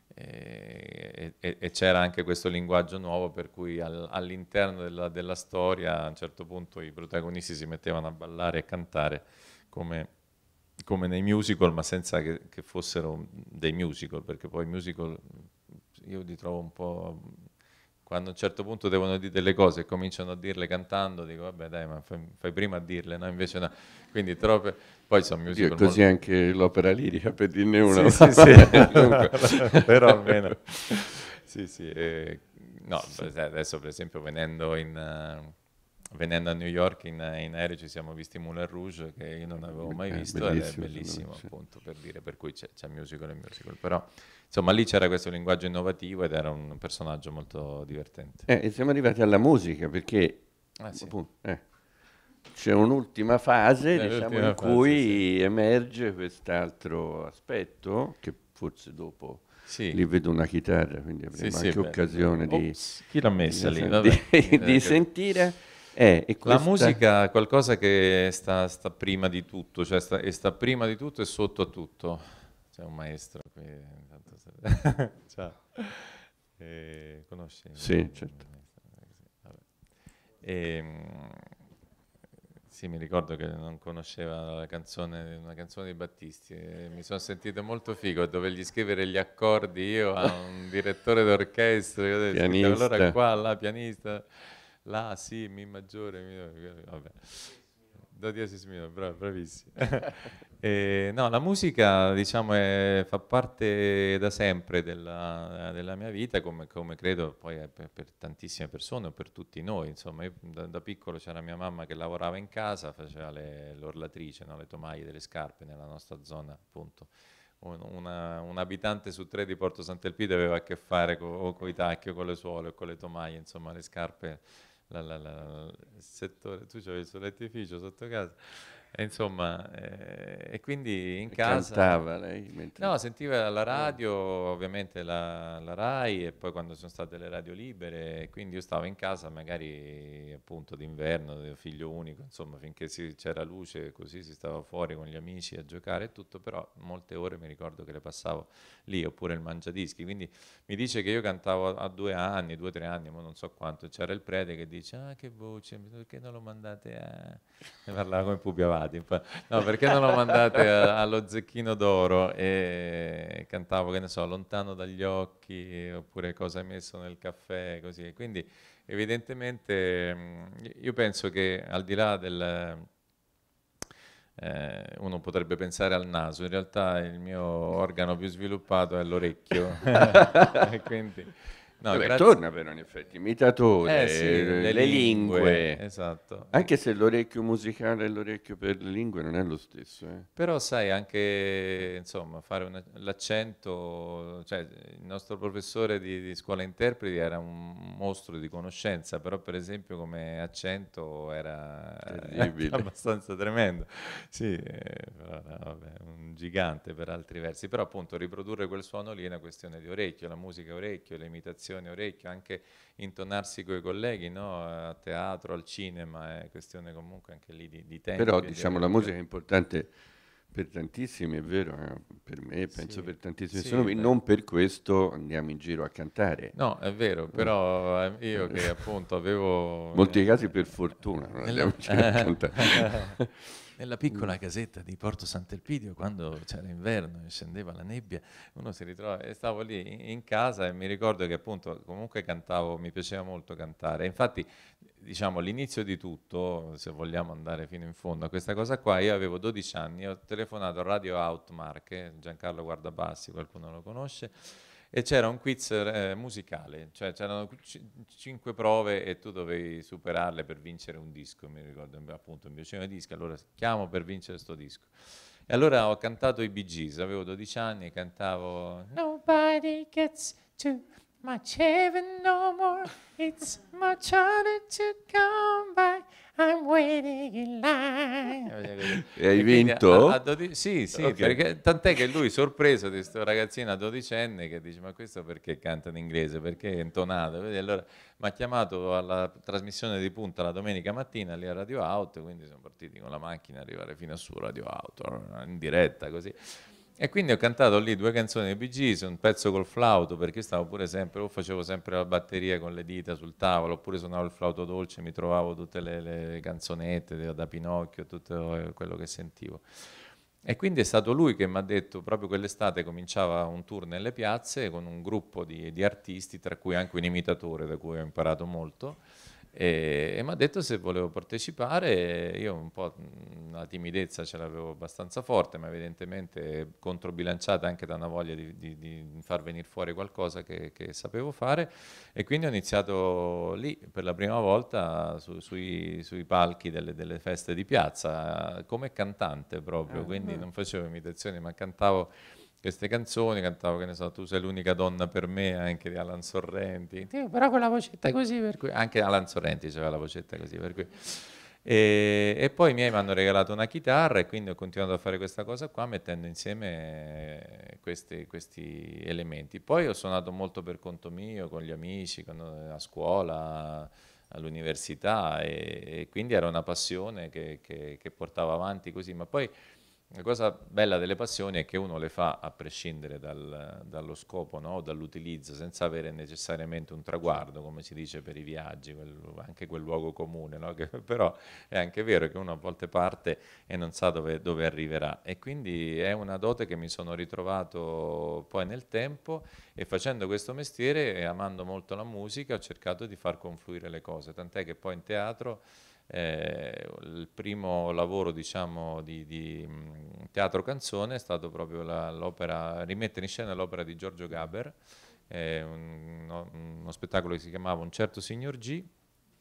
e- e- e c'era anche questo linguaggio nuovo, per cui al- all'interno della, della storia a un certo punto i protagonisti si mettevano a ballare e cantare come, come nei musical, ma senza che, che fossero dei musical, perché poi i musical io li trovo un po'... Quando a un certo punto devono dire delle cose e cominciano a dirle cantando, dico vabbè dai, ma fai, fai prima a dirle, no? Invece no. Quindi troppe... Poi sono Oddio, è musical così molto... anche l'opera lirica, per dirne una. Sì, sì, sì, comunque, però almeno... Sì, sì, eh, no, Sì. adesso per esempio venendo, in, eh, venendo a New York in, in aereo ci siamo visti Moulin Rouge, che io non avevo mai Eh, visto, ed è bellissimo, secondo me, bellissimo, sì. appunto, per dire, per cui c'è, c'è musical e musical, però insomma lì c'era questo linguaggio innovativo ed era un personaggio molto divertente. Eh, e siamo arrivati alla musica perché Ah sì, appunto, eh, c'è un'ultima fase, diciamo, in nell'ultima fase, sì. cui emerge quest'altro aspetto, che forse dopo Sì, lì vedo una chitarra, quindi sì, avremo sì, anche beh, occasione di, ops, chi l'ha di- messa lì? di- Vabbè. di sentire. Eh, e La questa... musica è qualcosa che sta, sta prima di tutto, cioè sta, e sta prima di tutto e sotto a tutto. C'è un maestro qui. intanto se- Ciao. Eh, conosci? Sì, certo. Vabbè. Ehm, sì, mi ricordo che non conosceva la canzone, una canzone di Battisti, e mi sono sentito molto figo a dovergli scrivere gli accordi io a un direttore d'orchestra, io ho detto, allora Pianista. qua, là, pianista, là, sì, mi maggiore, mi... vabbè. Do diesis minore, bravo, bravissimo. E, no, la musica, diciamo, è- fa parte da sempre della, della mia vita, come, come credo poi è per, per tantissime persone o per tutti noi. Insomma, io da, da piccolo c'era mia mamma che lavorava in casa, faceva le- l'orlatrice, no? Le tomaie delle scarpe nella nostra zona, appunto, una, un abitante su tre di Porto Sant'Elpidio aveva a che fare co, o con i tacchi o con le suole o con le tomaie, insomma le scarpe, la, la, la, il settore, tu c'avevi il solettificio sotto casa. E insomma, eh, e quindi in E casa... cantava lei? Mentre... No, sentiva la radio, ovviamente la, la Rai, e poi quando sono state le radio libere, quindi io stavo in casa magari appunto d'inverno, figlio unico, insomma, finché si, c'era luce, così si stava fuori con gli amici a giocare e tutto, però molte ore mi ricordo che le passavo lì, oppure il mangiadischi, quindi mi dice che io cantavo a, a due anni, due o tre anni, ma non so quanto, c'era il prete che dice, ah che voce, perché non lo mandate a... Ne parlava come Pupi Avati. No, perché non lo mandate a, allo Zecchino d'Oro e cantavo, che ne so, Lontano dagli occhi, oppure Cosa hai messo nel caffè, così. E quindi evidentemente io penso che al di là del... Eh, uno potrebbe pensare al naso, in realtà il mio organo più sviluppato è l'orecchio. E quindi... No, Vabbè, grazie. torna però in effetti, imitatore, Eh sì, le, le le lingue, lingue. esatto. Anche se l'orecchio musicale e l'orecchio per le lingue non è lo stesso. Eh. Però sai, anche insomma, fare un- l'accento, cioè il nostro professore di, di scuola interpreti era un mostro di conoscenza, però per esempio come accento era Terribile. abbastanza tremendo. Sì, eh, però, no, vabbè, un gigante per altri versi, però appunto riprodurre quel suono lì è una questione di orecchio, la musica è orecchio, le imitazioni orecchio, anche intonarsi con i colleghi, no? A teatro, al cinema, è questione comunque anche lì di, di tempo. Però di diciamo la orecchio. musica è importante per tantissimi, è vero, eh, per me, penso Sì, per tantissimi sì, sono qui, beh. non per questo andiamo in giro a cantare. No, è vero, però eh, io che appunto avevo... In molti eh, casi per fortuna non nella, andiamo in giro a cantare. nella piccola casetta di Porto Sant'Elpidio, quando c'era inverno e scendeva la nebbia, uno si ritrova, e stavo lì in, in casa e mi ricordo che appunto comunque cantavo, mi piaceva molto cantare. Infatti, diciamo, l'inizio di tutto, se vogliamo andare fino in fondo a questa cosa qua, io avevo dodici anni, ho telefonato a Radio Out Marche, Giancarlo Guardabassi, qualcuno lo conosce, e c'era un quiz eh, musicale, cioè c'erano c- cinque prove e tu dovevi superarle per vincere un disco, mi ricordo appunto mi piacevano i dischi, allora chiamo per vincere sto disco. E allora ho cantato i Bee Gees, avevo dodici anni e cantavo Nobody gets to much heaven no more, it's much harder to come by, I'm waiting in line. E hai E quindi vinto? a- a dodici sì, sì, Ok. perché tant'è che lui sorpreso di questo ragazzino dodicenne che dice ma questo perché canta in inglese, perché è intonato? E allora mi ha chiamato alla trasmissione di punta la domenica mattina lì a Radio Out, quindi siamo partiti con la macchina ad arrivare fino a su Radio Out, in diretta così. E quindi ho cantato lì due canzoni dei Bee Gees, un pezzo col flauto, perché io stavo pure sempre, o facevo sempre la batteria con le dita sul tavolo, oppure suonavo il flauto dolce, mi trovavo tutte le, le canzonette da Pinocchio, tutto quello che sentivo. E quindi è stato lui che mi ha detto, proprio quell'estate cominciava un tour nelle piazze con un gruppo di, di artisti, tra cui anche un imitatore da cui ho imparato molto, e, e mi ha detto se volevo partecipare. Io un po' mh, la timidezza ce l'avevo abbastanza forte, ma evidentemente controbilanciata anche da una voglia di, di- di far venire fuori qualcosa che, che sapevo fare, e quindi ho iniziato lì per la prima volta su- sui, sui palchi delle, delle feste di piazza come cantante proprio, quindi non facevo imitazioni ma cantavo queste canzoni, cantavo, che ne so, Tu sei l'unica donna per me, anche di Alan Sorrenti. Dio, però con la vocetta così, per cui... Anche Alan Sorrenti aveva la vocetta così, per cui... E, e poi i miei mi hanno regalato una chitarra e quindi ho continuato a fare questa cosa qua mettendo insieme questi, questi elementi. Poi ho suonato molto per conto mio, con gli amici, con- a scuola, all'università, e, e quindi era una passione che, che- che portavo avanti così, ma poi la cosa bella delle passioni è che uno le fa a prescindere dal- dallo scopo, no? O dall'utilizzo, senza avere necessariamente un traguardo, come si dice per i viaggi, quel- anche quel luogo comune, no? Che però è anche vero che uno a volte parte e non sa dove, dove arriverà. E quindi è una dote che mi sono ritrovato poi nel tempo, e facendo questo mestiere e amando molto la musica ho cercato di far confluire le cose, tant'è che poi in teatro eh, il primo lavoro, diciamo, di, di, mh, teatro canzone è stato proprio la- l'opera, rimettere in scena l'opera di Giorgio Gaber, eh, un- uno, uno spettacolo che si chiamava Un certo signor G,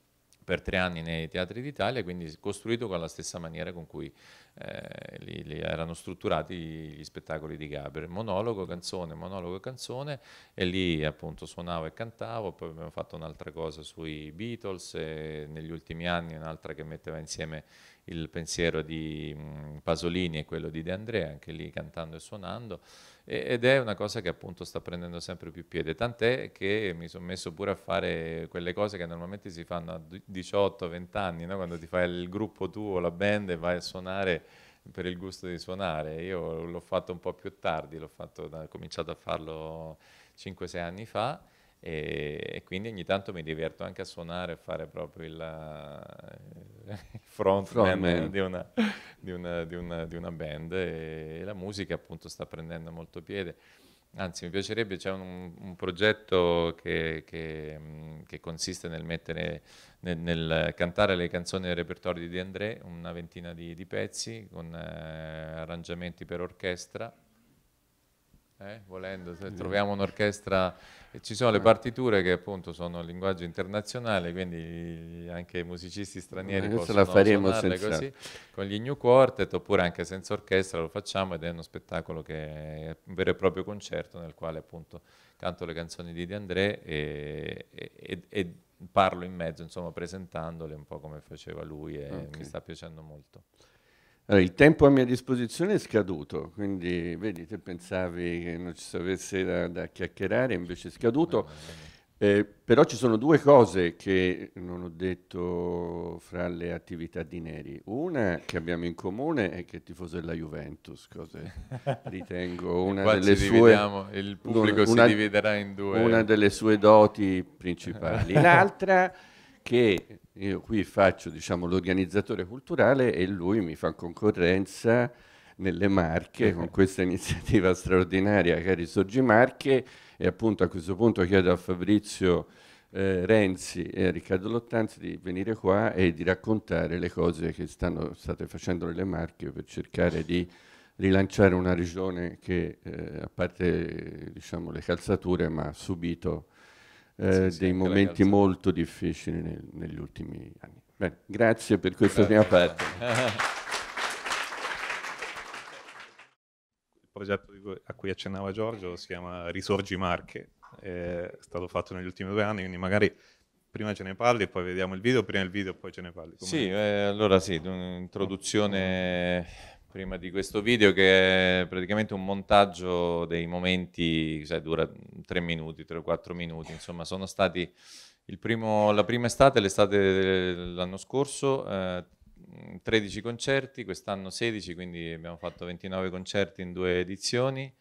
per tre anni nei teatri d'Italia, quindi costruito con la stessa maniera con cui eh, li, li erano strutturati gli spettacoli di Gaber, monologo, canzone, monologo, canzone, e lì appunto suonavo e cantavo. Poi abbiamo fatto un'altra cosa sui Beatles, e negli ultimi anni un'altra che metteva insieme il pensiero di mh, Pasolini e quello di De André, anche lì cantando e suonando, e, ed è una cosa che appunto sta prendendo sempre più piede, tant'è che mi sono messo pure a fare quelle cose che normalmente si fanno a diciotto venti anni, no? Quando ti fai il gruppo tuo, la band, e vai a suonare per il gusto di suonare. Io l'ho fatto un po' più tardi, l'ho fatto, ho cominciato a farlo cinque sei anni fa, e, e quindi ogni tanto mi diverto anche a suonare, a fare proprio il, il frontman Frontman. di una, di, una, di, una, di una band, e, e la musica appunto sta prendendo molto piede. Anzi, mi piacerebbe, c'è un, un progetto che, che, mh, che consiste nel mettere, nel, nel cantare le canzoni del repertorio di De André, una ventina di, di pezzi con eh, arrangiamenti per orchestra. Eh, volendo, se troviamo un'orchestra, e ci sono le partiture che appunto sono il linguaggio internazionale, quindi anche i musicisti stranieri Eh, possono la faremo suonarle senza... così, con gli New Quartet, oppure anche senza orchestra lo facciamo, ed è uno spettacolo che è un vero e proprio concerto nel quale appunto canto le canzoni di De André e, e, e, e parlo in mezzo, insomma, presentandole un po' come faceva lui, e Okay. mi sta piacendo molto. Allora, il tempo a mia disposizione è scaduto, quindi vedi, te pensavi che non ci sapesse da, da chiacchierare, invece è scaduto. Eh, però ci sono due cose che non ho detto fra le attività di Neri. Una che abbiamo in comune è che è tifoso della Juventus, cose ritengo una Qua delle ci sue... dividiamo, il pubblico una- si dividerà in due. Una delle sue doti principali. L'altra che io qui faccio, diciamo, l'organizzatore culturale, e lui mi fa concorrenza nelle Marche con questa iniziativa straordinaria che è Risorgi Marche, e appunto a questo punto chiedo a Fabrizio eh, Renzi e a Riccardo Lottanzi di venire qua e di raccontare le cose che stanno, state facendo nelle Marche per cercare di rilanciare una regione che, eh, a parte diciamo, le calzature, ma ha subito eh, Sì, sì, dei anche la momenti calza. molto difficili nel- negli ultimi anni. Bene, grazie per questa Grazie. prima parte. Il progetto di cui- a cui accennava Giorgio si chiama Risorgi Marche, è stato fatto negli ultimi due anni, quindi magari prima ce ne parli e poi vediamo il video, prima il video e poi ce ne parli. Come- Sì, eh, allora sì, un'introduzione prima di questo video, che è praticamente un montaggio dei momenti, sai, dura tre minuti, tre o quattro minuti, insomma, sono stati il primo, la prima estate, l'estate dell'anno scorso, eh, tredici concerti, quest'anno sedici, quindi abbiamo fatto ventinove concerti in due edizioni,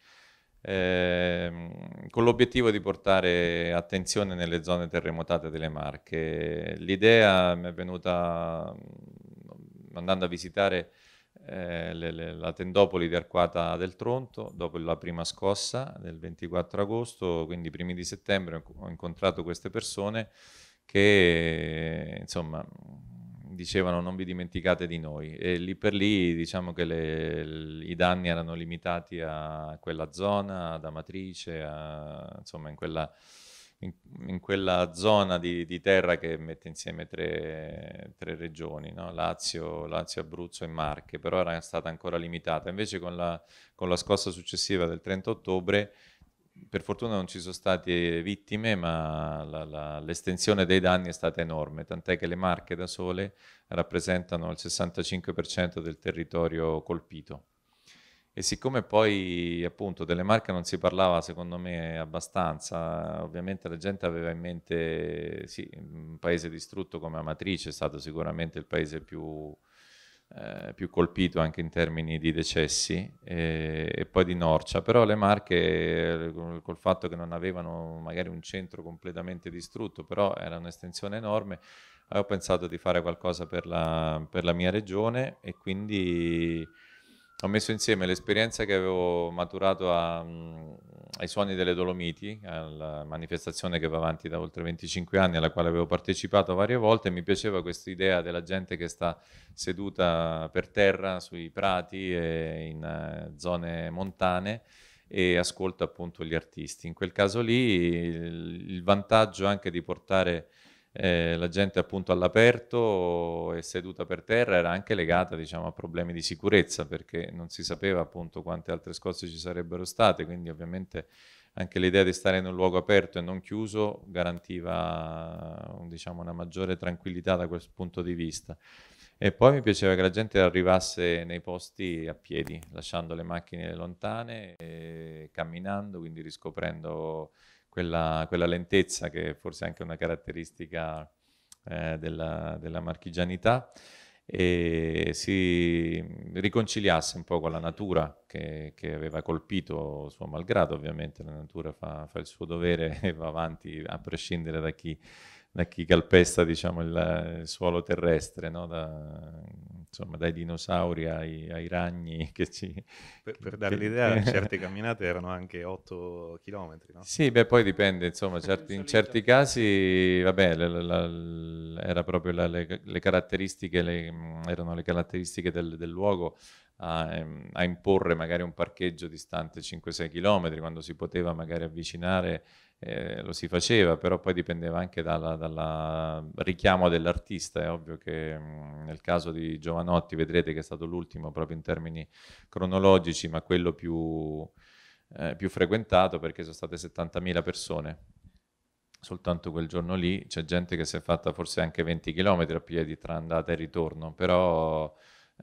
ehm, con l'obiettivo di portare attenzione nelle zone terremotate delle Marche. L'idea mi è venuta mh, andando a visitare eh, le- le- la tendopoli di Arquata del Tronto dopo la prima scossa del ventiquattro agosto, quindi i primi di settembre ho ho incontrato queste persone che insomma dicevano non vi dimenticate di noi, e lì per lì diciamo che le- l- i danni erano limitati a quella zona, ad Amatrice, a- insomma in quella, in, in quella zona di, di terra che mette insieme tre, tre regioni, no? Lazio, Lazio, Abruzzo e Marche, però era stata ancora limitata. Invece con la, con la scossa successiva del trenta ottobre, per fortuna non ci sono state vittime, ma la- la- l'estensione dei danni è stata enorme, tant'è che le Marche da sole rappresentano il sessantacinque per cento del territorio colpito. E siccome poi appunto delle Marche non si parlava secondo me abbastanza, ovviamente la gente aveva in mente sì, un paese distrutto come Amatrice, è stato sicuramente il paese più, eh, più colpito anche in termini di decessi, e, e poi di Norcia, però le Marche eh, col, col fatto che non avevano magari un centro completamente distrutto, però era un'estensione enorme, avevo pensato di fare qualcosa per la, per la mia regione, e quindi ho messo insieme l'esperienza che avevo maturato a, mh, ai Suoni delle Dolomiti, alla manifestazione che va avanti da oltre venticinque anni, alla quale avevo partecipato varie volte, e mi piaceva questa idea della gente che sta seduta per terra sui prati e in eh, zone montane e ascolta appunto gli artisti. In quel caso lì il, il vantaggio anche di portare eh, la gente appunto all'aperto e seduta per terra era anche legata, diciamo, a problemi di sicurezza, perché non si sapeva appunto quante altre scosse ci sarebbero state, quindi ovviamente anche l'idea di stare in un luogo aperto e non chiuso garantiva, diciamo, una maggiore tranquillità da questo punto di vista. E poi mi piaceva che la gente arrivasse nei posti a piedi, lasciando le macchine lontane, e camminando, quindi riscoprendo quella, quella lentezza che forse è anche una caratteristica eh, della, della marchigianità, e si riconciliasse un po' con la natura che, che aveva colpito suo malgrado. Ovviamente la natura fa, fa il suo dovere e va avanti a prescindere da chi, da chi calpesta, diciamo, il, il suolo terrestre, no? Da, insomma, dai dinosauri ai, ai ragni che ci... Per, per dare l'idea, certe camminate erano anche otto chilometri, no? Sì, beh, poi dipende, insomma, certi- in certi casi, vabbè, la- la- la- era proprio la- le, le caratteristiche, le- mh, erano le caratteristiche del, del luogo a, ehm, a imporre magari un parcheggio distante cinque sei chilometri, quando si poteva magari avvicinare, eh, lo si faceva, però poi dipendeva anche dalla, dalla richiamo dell'artista. È ovvio che mh, nel caso di Giovanotti vedrete che è stato l'ultimo proprio in termini cronologici, ma quello più eh, più frequentato, perché sono state settantamila persone. Soltanto quel giorno lì c'è gente che si è fatta forse anche venti chilometri a piedi tra andata e ritorno, però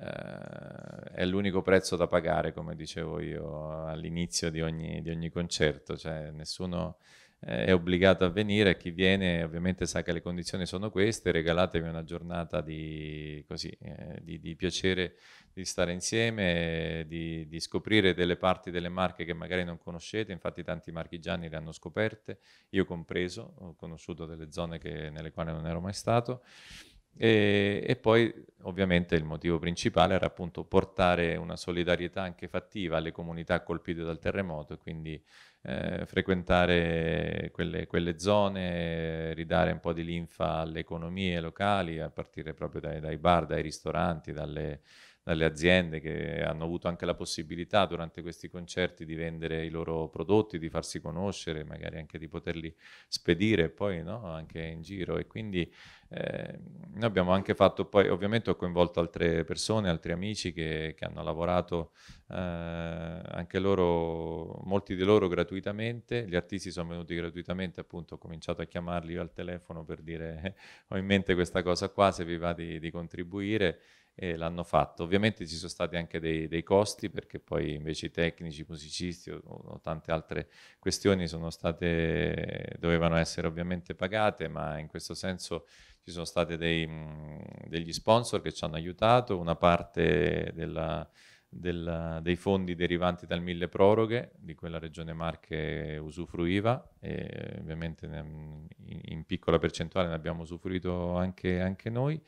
eh, è l'unico prezzo da pagare, come dicevo io all'inizio di ogni, di ogni concerto, cioè nessuno eh, è obbligato a venire. Chi viene ovviamente sa che le condizioni sono queste, regalatevi una giornata di, così, eh, di, di piacere, di stare insieme, di, di scoprire delle parti delle Marche che magari non conoscete. Infatti tanti marchigiani le hanno scoperte, io compreso, ho conosciuto delle zone che, nelle quali non ero mai stato. E, e poi ovviamente il motivo principale era appunto portare una solidarietà anche fattiva alle comunità colpite dal terremoto, e quindi eh, frequentare quelle, quelle zone, ridare un po' di linfa alle economie locali, a partire proprio dai, dai bar, dai ristoranti, dalle, dalle aziende che hanno avuto anche la possibilità durante questi concerti di vendere i loro prodotti, di farsi conoscere, magari anche di poterli spedire poi, no? Anche in giro. E quindi eh, noi abbiamo anche fatto, poi ovviamente ho coinvolto altre persone, altri amici che, che hanno lavorato eh, anche loro, molti di loro gratuitamente. Gli artisti sono venuti gratuitamente, appunto ho cominciato a chiamarli io al telefono per dire ho in mente questa cosa qua, se vi va di, di contribuire, e l'hanno fatto. Ovviamente ci sono stati anche dei, dei costi, perché poi invece i tecnici, i musicisti o, o tante altre questioni sono state, dovevano essere ovviamente pagate, ma in questo senso ci sono stati dei, mh, degli sponsor che ci hanno aiutato, una parte della, della, dei fondi derivanti dal mille proroghe, di cui la Regione Marche usufruiva, e ovviamente ne, in, in piccola percentuale ne abbiamo usufruito anche, anche noi.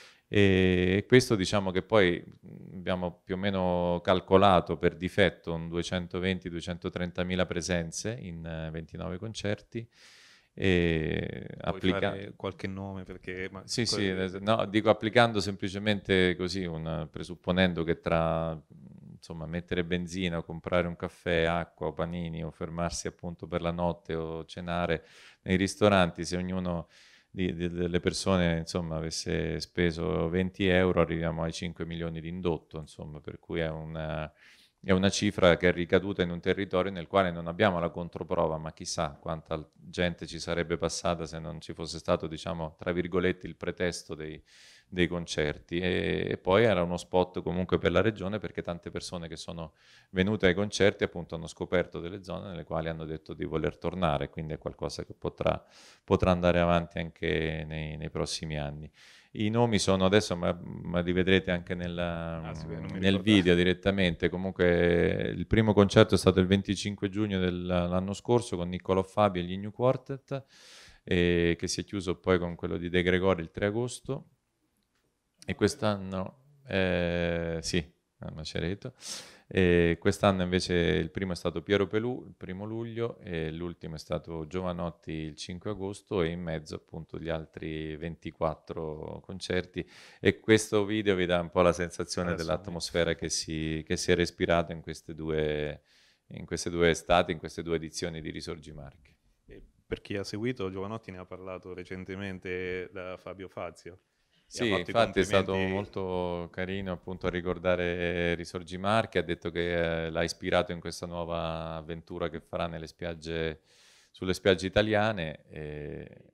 E questo, diciamo che poi abbiamo più o meno calcolato per difetto un duecentoventi duecentotrentamila presenze in uh, ventinove concerti. E applica... qualche nome perché... Ma... Sì, sì, no, dico applicando semplicemente così, un, presupponendo che tra insomma mettere benzina o comprare un caffè, acqua o panini o fermarsi appunto per la notte o cenare nei ristoranti, se ognuno di, di, delle persone insomma avesse speso venti euro, arriviamo ai cinque milioni di indotto, insomma, per cui è una, è una cifra che è ricaduta in un territorio nel quale non abbiamo la controprova, ma chissà quanta gente ci sarebbe passata se non ci fosse stato, diciamo, tra virgolette, il pretesto dei, dei concerti. E, e poi era uno spot comunque per la regione, perché tante persone che sono venute ai concerti appunto hanno scoperto delle zone nelle quali hanno detto di voler tornare, quindi è qualcosa che potrà, potrà andare avanti anche nei, nei prossimi anni. I nomi sono adesso, ma, ma li vedrete anche nella, ah, sì, nel video direttamente. Comunque il primo concerto è stato il venticinque giugno dell'anno scorso con Niccolò Fabi e gli New Quartet, e che si è chiuso poi con quello di De Gregori il tre agosto. E quest'anno, eh, sì, a Macereto. E quest'anno invece il primo è stato Piero Pelù il primo luglio, e l'ultimo è stato Giovanotti il cinque agosto, e in mezzo appunto gli altri ventiquattro concerti. E questo video vi dà un po' la sensazione Adesso dell'atmosfera che si, che si è respirata in queste due, in queste due estati, in queste due edizioni di Risorgi Marche. per chi ha seguito, Giovanotti ne ha parlato recentemente da Fabio Fazio. Sì, infatti è stato molto carino appunto a ricordare Risorgi Marche, ha detto che eh, l'ha ispirato in questa nuova avventura che farà nelle spiagge, sulle spiagge italiane. E...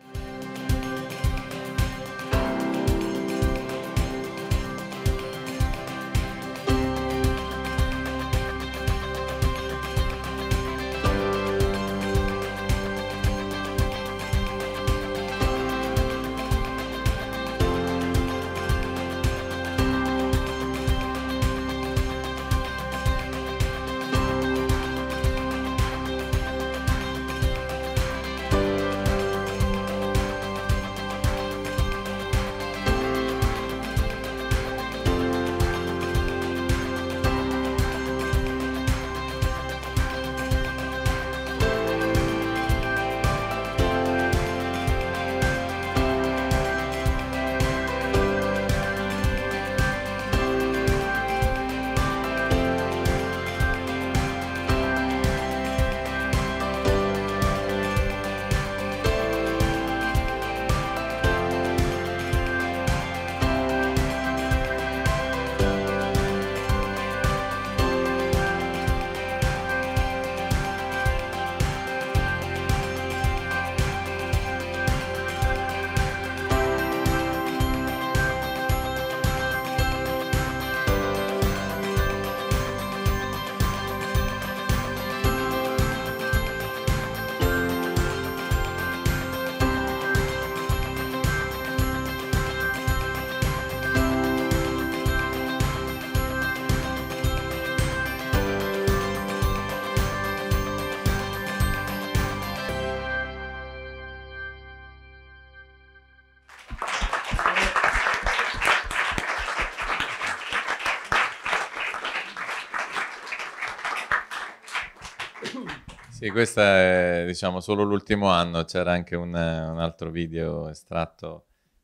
Sì, questo è diciamo solo l'ultimo anno, c'era anche un, un altro video estratto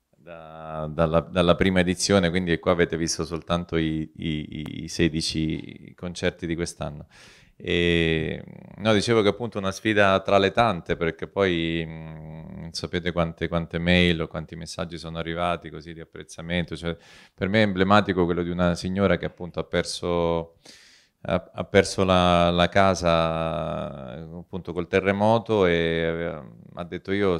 da, dalla, dalla prima edizione, quindi qua avete visto soltanto i, i, i sedici concerti di quest'anno. E, no, dicevo che appunto è una sfida tra le tante, perché poi mh, sapete quante, quante mail o quanti messaggi sono arrivati così di apprezzamento, cioè, per me è emblematico quello di una signora che appunto ha perso... ha perso la, la casa appunto col terremoto e aveva, ha detto io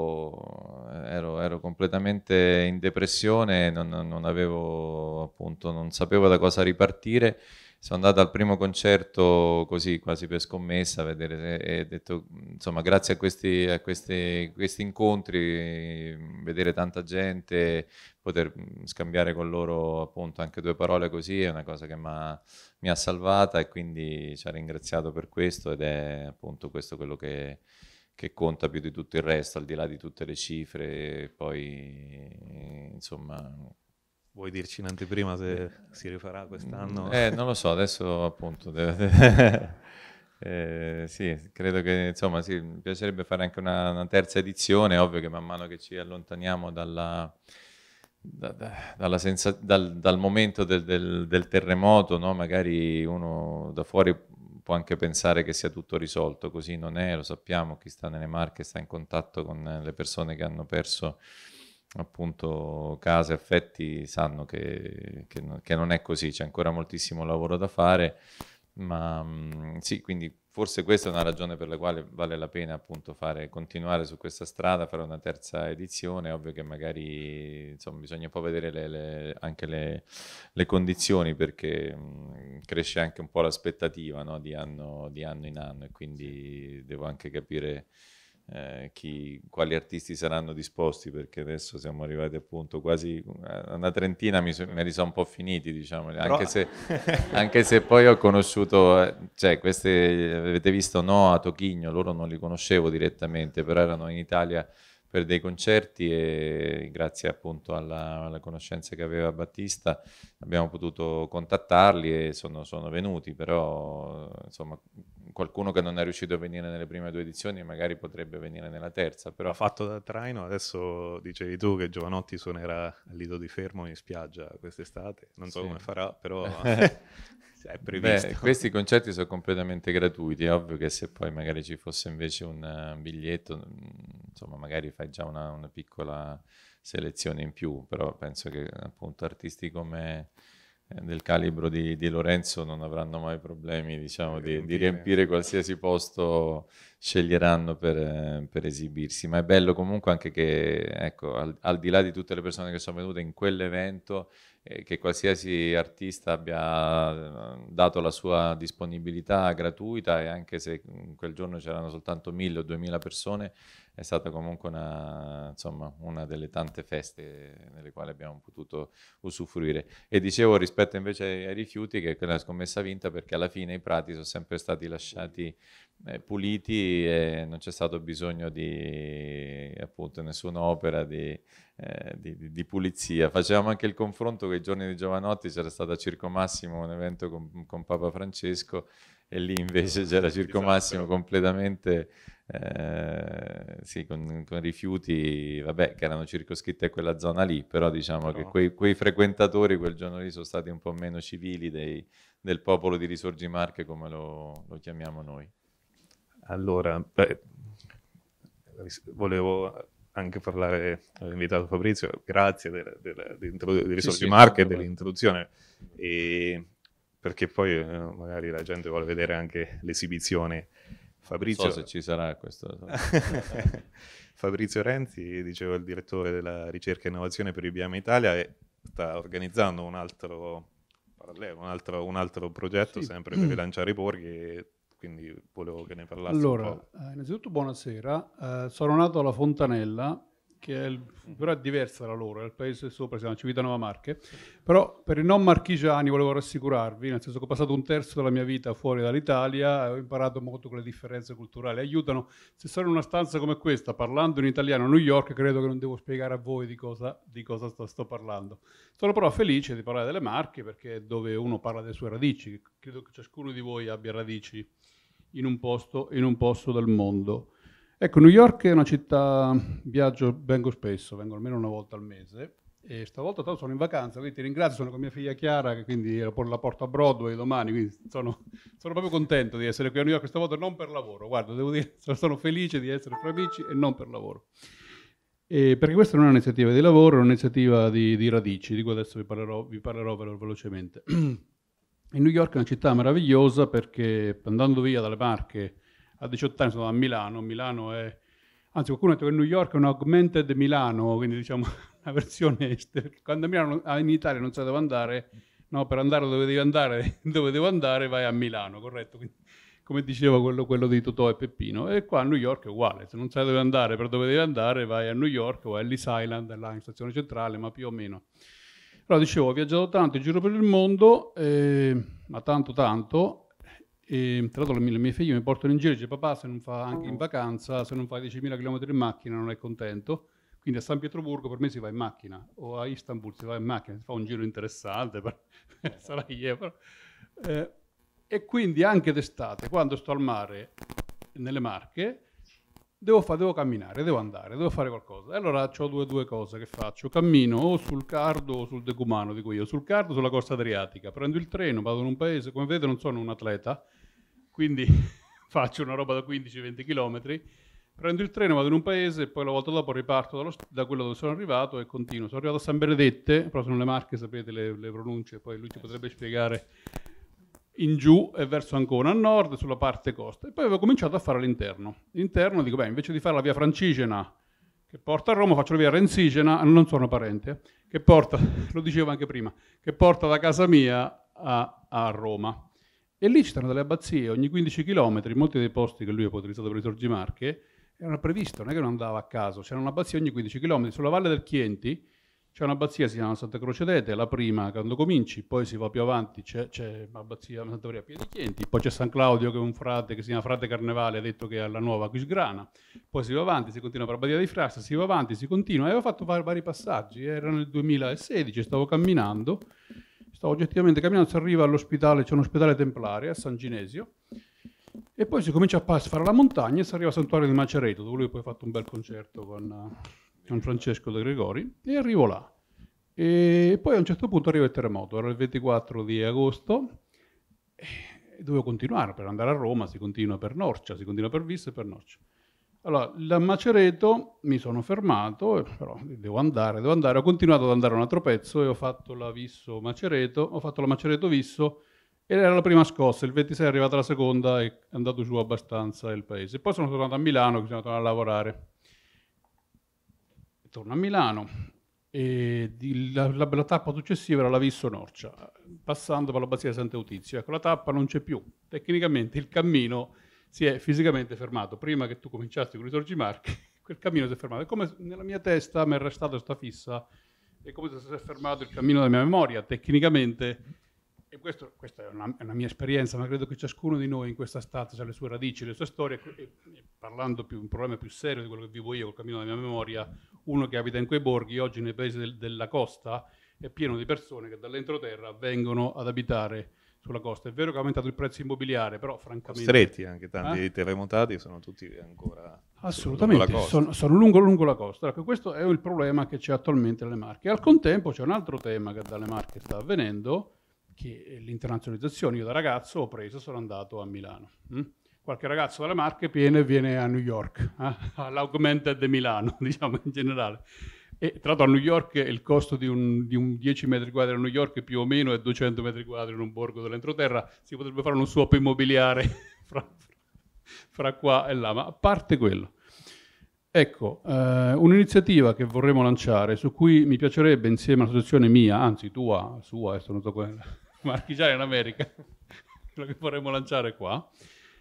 stavo ero, ero completamente in depressione, non, non avevo appunto non sapevo da cosa ripartire. Sono andato al primo concerto così quasi per scommessa a vedere e ho detto insomma grazie a questi, a questi, questi incontri, vedere tanta gente, poter scambiare con loro appunto anche due parole così è una cosa che mi ha salvata e quindi ci ha ringraziato per questo ed è appunto questo quello che, che conta più di tutto il resto, al di là di tutte le cifre, poi insomma... Vuoi dirci in anteprima se si rifarà quest'anno? Eh, non lo so, adesso appunto... Deve... eh, sì, credo che insomma sì, mi piacerebbe fare anche una, una terza edizione, ovvio che man mano che ci allontaniamo dalla... Da, da, dalla senza, dal, dal momento del, del, del terremoto, no? Magari uno da fuori può anche pensare che sia tutto risolto, così non è, lo sappiamo, chi sta nelle Marche sta in contatto con le persone che hanno perso appunto case, affetti, sanno che, che, che non è così, c'è ancora moltissimo lavoro da fare, ma mh, sì, quindi forse questa è una ragione per la quale vale la pena appunto fare, continuare su questa strada, fare una terza edizione. Ovvio che magari insomma bisogna un po' vedere le, le, anche le, le condizioni, perché mh, cresce anche un po' l'aspettativa, no? di, anno, di anno in anno, e quindi devo anche capire eh, chi, quali artisti saranno disposti, perché adesso siamo arrivati appunto quasi a una trentina, mi, so, me li sono un po' finiti, diciamo, anche, Però... se, anche se poi ho conosciuto, eh, cioè queste, avete visto No a Tochigno, loro non li conoscevo direttamente, però erano in Italia per dei concerti e grazie appunto alla, alla conoscenza che aveva Battista abbiamo potuto contattarli e sono, sono venuti, però insomma qualcuno che non è riuscito a venire nelle prime due edizioni magari potrebbe venire nella terza, però... Ha fatto da traino, adesso dicevi tu che Giovanotti suonerà al Lido di Fermo in spiaggia quest'estate, non so sì. come farà, però è previsto. Beh, questi concerti sono completamente gratuiti, è ovvio che se poi magari ci fosse invece un, un biglietto, insomma magari fai già una, una piccola selezione in più, però penso che appunto artisti come... del calibro di, di Lorenzo non avranno mai problemi, diciamo, di, di riempire qualsiasi posto sceglieranno per, per esibirsi, ma è bello comunque anche che, ecco, al, al di là di tutte le persone che sono venute in quell'evento, eh, che qualsiasi artista abbia dato la sua disponibilità gratuita, e anche se quel giorno c'erano soltanto mille o duemila persone, è stata comunque una, insomma, una delle tante feste nelle quali abbiamo potuto usufruire. E dicevo rispetto invece ai rifiuti che è quella scommessa vinta, perché alla fine i prati sono sempre stati lasciati eh, puliti e non c'è stato bisogno di appunto nessuna opera di, eh, di, di, di pulizia. Facevamo anche il confronto che i giorni di Giovanotti c'era stato a Circo Massimo un evento con, con Papa Francesco, e lì invece c'era Circo Massimo completamente eh, sì, con, con rifiuti, vabbè, che erano circoscritti a quella zona lì, però diciamo però... che quei, quei frequentatori quel giorno lì sono stati un po' meno civili dei, del popolo di Risorgimarche, come lo, lo chiamiamo noi. Allora, beh, volevo anche parlare all'invitato Fabrizio, grazie del, del, del, di Risorgimarche e sì, sì, dell'introduzione, e perché poi eh, magari la gente vuole vedere anche l'esibizione. Fabrizio... Non so se ci sarà questo. Fabrizio Renzi, dicevo, il direttore della ricerca e innovazione per I B M Italia, e sta organizzando un altro parallelo, un altro, un altro progetto, sì, sempre per rilanciare i borghi, e quindi volevo che ne parlassi allora, un po'. Eh, innanzitutto buonasera, eh, sono nato alla Fontanella, che è il, però è diversa da loro, è il paese sopra, si chiama Civitanova Marche, però per i non marchigiani volevo rassicurarvi, nel senso che ho passato un terzo della mia vita fuori dall'Italia e ho imparato molto con le differenze culturali, aiutano. Se sono in una stanza come questa parlando in italiano a New York, credo che non devo spiegare a voi di cosa, di cosa sto, sto parlando. Sono però felice di parlare delle Marche, perché è dove uno parla delle sue radici, credo che ciascuno di voi abbia radici in un posto, in un posto del mondo. Ecco, New York è una città, viaggio, vengo spesso, vengo almeno una volta al mese, e stavolta tanto sono in vacanza, quindi ti ringrazio, sono con mia figlia Chiara, che quindi la porto a Broadway domani, quindi sono, sono proprio contento di essere qui a New York questa volta, non per lavoro, guarda, devo dire, sono felice di essere fra amici e non per lavoro. E perché questa non è un'iniziativa di lavoro, è un'iniziativa di, di radici, di cui adesso vi parlerò, vi parlerò velo- velocemente. E New York è una città meravigliosa perché andando via dalle Marche a diciotto anni sono a Milano, Milano è, anzi qualcuno ha detto che New York è un augmented Milano, quindi diciamo una versione estera. Quando a Milano, in Italia non sai dove andare, no, per andare dove devi andare, dove devo andare vai a Milano, corretto? Quindi, come diceva quello, quello di Totò e Peppino, e qua a New York è uguale, se non sai dove andare, per dove devi andare vai a New York o a Ellis Island, là in stazione centrale, ma più o meno. Allora dicevo, ho viaggiato tanto in giro per il mondo, eh, ma tanto tanto, e tra l'altro le mie figlie mi portano in giro e dice papà se non fa anche in vacanza, se non fai diecimila chilometri in macchina non è contento, quindi a San Pietroburgo per me si va in macchina, o a Istanbul si va in macchina, si fa un giro interessante per, per Sarajevo, eh, e quindi anche d'estate quando sto al mare nelle Marche devo, fa, devo camminare, devo andare, devo fare qualcosa. E allora ho due, due cose che faccio. Cammino o sul Cardo o sul Decumano, dico io. Sul Cardo, sulla costa adriatica. Prendo il treno, vado in un paese. Come vedete non sono un atleta, quindi faccio una roba da quindici venti chilometri. Prendo il treno, vado in un paese e poi la volta dopo riparto dallo, da quello dove sono arrivato e continuo. Sono arrivato a San Benedette, però sono le Marche, sapete le, le pronunce, poi lui ci potrebbe spiegare in giù e verso Ancona a nord, sulla parte costa. E poi avevo cominciato a fare l'interno. L'interno dico, beh, invece di fare la via Francigena, che porta a Roma, faccio la via Renzigena, non sono parente, eh, che porta, lo dicevo anche prima, che porta da casa mia a, a Roma. E lì ci stanno delle abbazie, ogni quindici chilometri, molti dei posti che lui ha utilizzato per Risorgimarche erano previsti, non è che non andava a caso, c'era un'abbazia ogni quindici chilometri. Sulla Valle del Chienti c'è un'abbazia, si chiama Santa Croce d'Ete, la prima quando cominci, poi si va più avanti, c'è, c'è l'abbazia Santa Maria Pia di Chienti, poi c'è San Claudio che è un frate che si chiama Frate Carnevale, ha detto che è alla nuova Aquisgrana, poi si va avanti, si continua per Badia di Frassa, si va avanti, si continua, e avevo fatto vari, vari passaggi, era nel duemilasedici, stavo camminando, stavo oggettivamente camminando, si arriva all'ospedale, c'è un ospedale templare a San Ginesio, E poi si comincia a fare la montagna e si arriva al santuario di Macereto, dove lui poi ha fatto un bel concerto con, con Francesco De Gregori, e arrivo là. E poi a un certo punto arriva il terremoto, era il ventiquattro di agosto, e dovevo continuare. Per andare a Roma si continua per Norcia, si continua per Vis e per Norcia. Allora, da Macereto mi sono fermato, però devo andare, devo andare, ho continuato ad andare un altro pezzo e ho fatto la Visso-Macereto, ho fatto la Macereto-Visso, ed era la prima scossa, il ventisei è arrivata la seconda e è andato giù abbastanza il paese. Poi sono tornato a Milano, che sono tornato a lavorare. Torno a Milano e di, la, la, la tappa successiva era la Visso-Norcia, passando per la Basilica di Sant'Eutizio. Ecco, la tappa non c'è più. Tecnicamente il cammino si è fisicamente fermato. Prima che tu cominciassi con i Sorgi Marche, quel cammino si è fermato. È come nella mia testa mi è restata questa fissa, è come se si è fermato il cammino della mia memoria, tecnicamente. E questo, questa è una, è una mia esperienza, ma credo che ciascuno di noi in questa stanza ha le sue radici, le sue storie, e, e parlando più un problema più serio di quello che vivo io col cammino della mia memoria, uno che abita in quei borghi, oggi nei paesi del, della costa, è pieno di persone che dall'entroterra vengono ad abitare sulla costa. È vero che è aumentato il prezzo immobiliare, però francamente... Stretti anche, tanti eh? terremotati sono tutti ancora... Assolutamente, lungo sono, sono lungo, lungo la costa. Ecco, questo è il problema che c'è attualmente alle Marche. Al contempo c'è un altro tema che dalle Marche sta avvenendo, che è l'internazionalizzazione. Io da ragazzo ho preso, sono andato a Milano. Hm? Qualche ragazzo dalle Marche viene, viene a New York, eh? all'Augmented di Milano, diciamo in generale. E tra l'altro a New York il costo di un, di un dieci metri quadri a New York più o meno è duecento metri quadri in un borgo dell'entroterra. Si potrebbe fare uno swap immobiliare fra, fra qua e là, ma a parte quello. Ecco, eh, un'iniziativa che vorremmo lanciare, su cui mi piacerebbe insieme all'associazione mia, anzi tua, sua, adesso non so quella, Marchigiani in America, quello che vorremmo lanciare qua,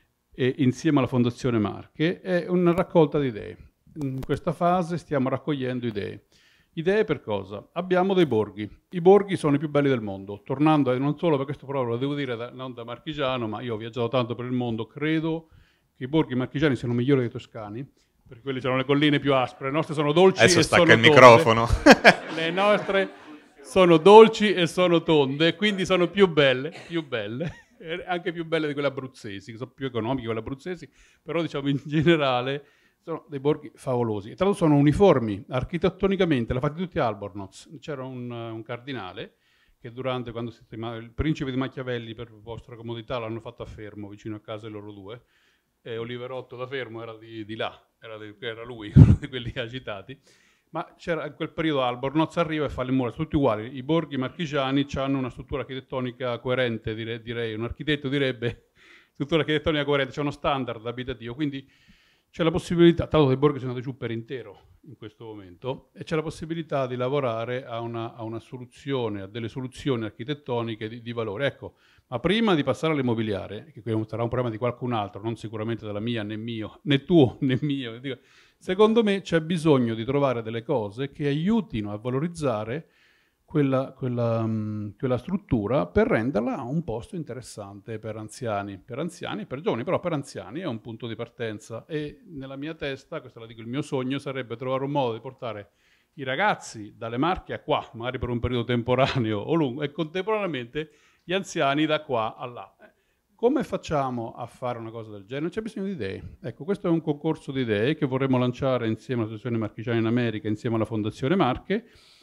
e insieme alla Fondazione Marche, è una raccolta di idee. In questa fase stiamo raccogliendo idee. Idee per cosa? Abbiamo dei borghi. I borghi sono i più belli del mondo. Tornando, e non solo per questo proprio, lo devo dire da, non da marchigiano, ma io ho viaggiato tanto per il mondo, credo che i borghi marchigiani siano migliori dei toscani, perché quelli hanno le colline più aspre, le nostre sono dolci Adesso e stacca sono il tonde. microfono. Le nostre sono dolci e sono tonde, quindi sono più belle, più belle, anche più belle di quelle abruzzesi, che sono più economiche quelle abruzzesi, però diciamo in generale sono dei borghi favolosi. E tra l'altro sono uniformi, architettonicamente, l'ha fatti tutti Albornoz. C'era un, un cardinale che durante, quando si chiamava il principe di Machiavelli, per vostra comodità, l'hanno fatto a Fermo, vicino a casa loro due, e Oliverotto da Fermo era di, di là, era, di, era lui, uno di quelli agitati. Ma c'era in quel periodo Albornoz arriva e fa le mura, sono tutti uguali. I borghi marchigiani hanno una struttura architettonica coerente, direi, direi. Un architetto direbbe struttura architettonica coerente, c'è uno standard abitativo, quindi c'è la possibilità, tra l'altro i borghi sono andati giù per intero in questo momento, e c'è la possibilità di lavorare a una, a una soluzione, a delle soluzioni architettoniche di, di valore. Ecco, ma prima di passare all'immobiliare, che sarà un problema di qualcun altro, non sicuramente della mia, né mio, né tuo, né mio, dico, secondo me c'è bisogno di trovare delle cose che aiutino a valorizzare quella, quella, um, quella struttura per renderla un posto interessante per anziani, per anziani, per giovani, però per anziani è un punto di partenza. E nella mia testa, questo la dico, il mio sogno sarebbe trovare un modo di portare i ragazzi dalle Marche a qua, magari per un periodo temporaneo o lungo, e contemporaneamente gli anziani da qua a là. Come facciamo a fare una cosa del genere? C'è bisogno di idee. Ecco, questo è un concorso di idee che vorremmo lanciare insieme all'Associazione Marchigiani in America, insieme alla Fondazione Marche,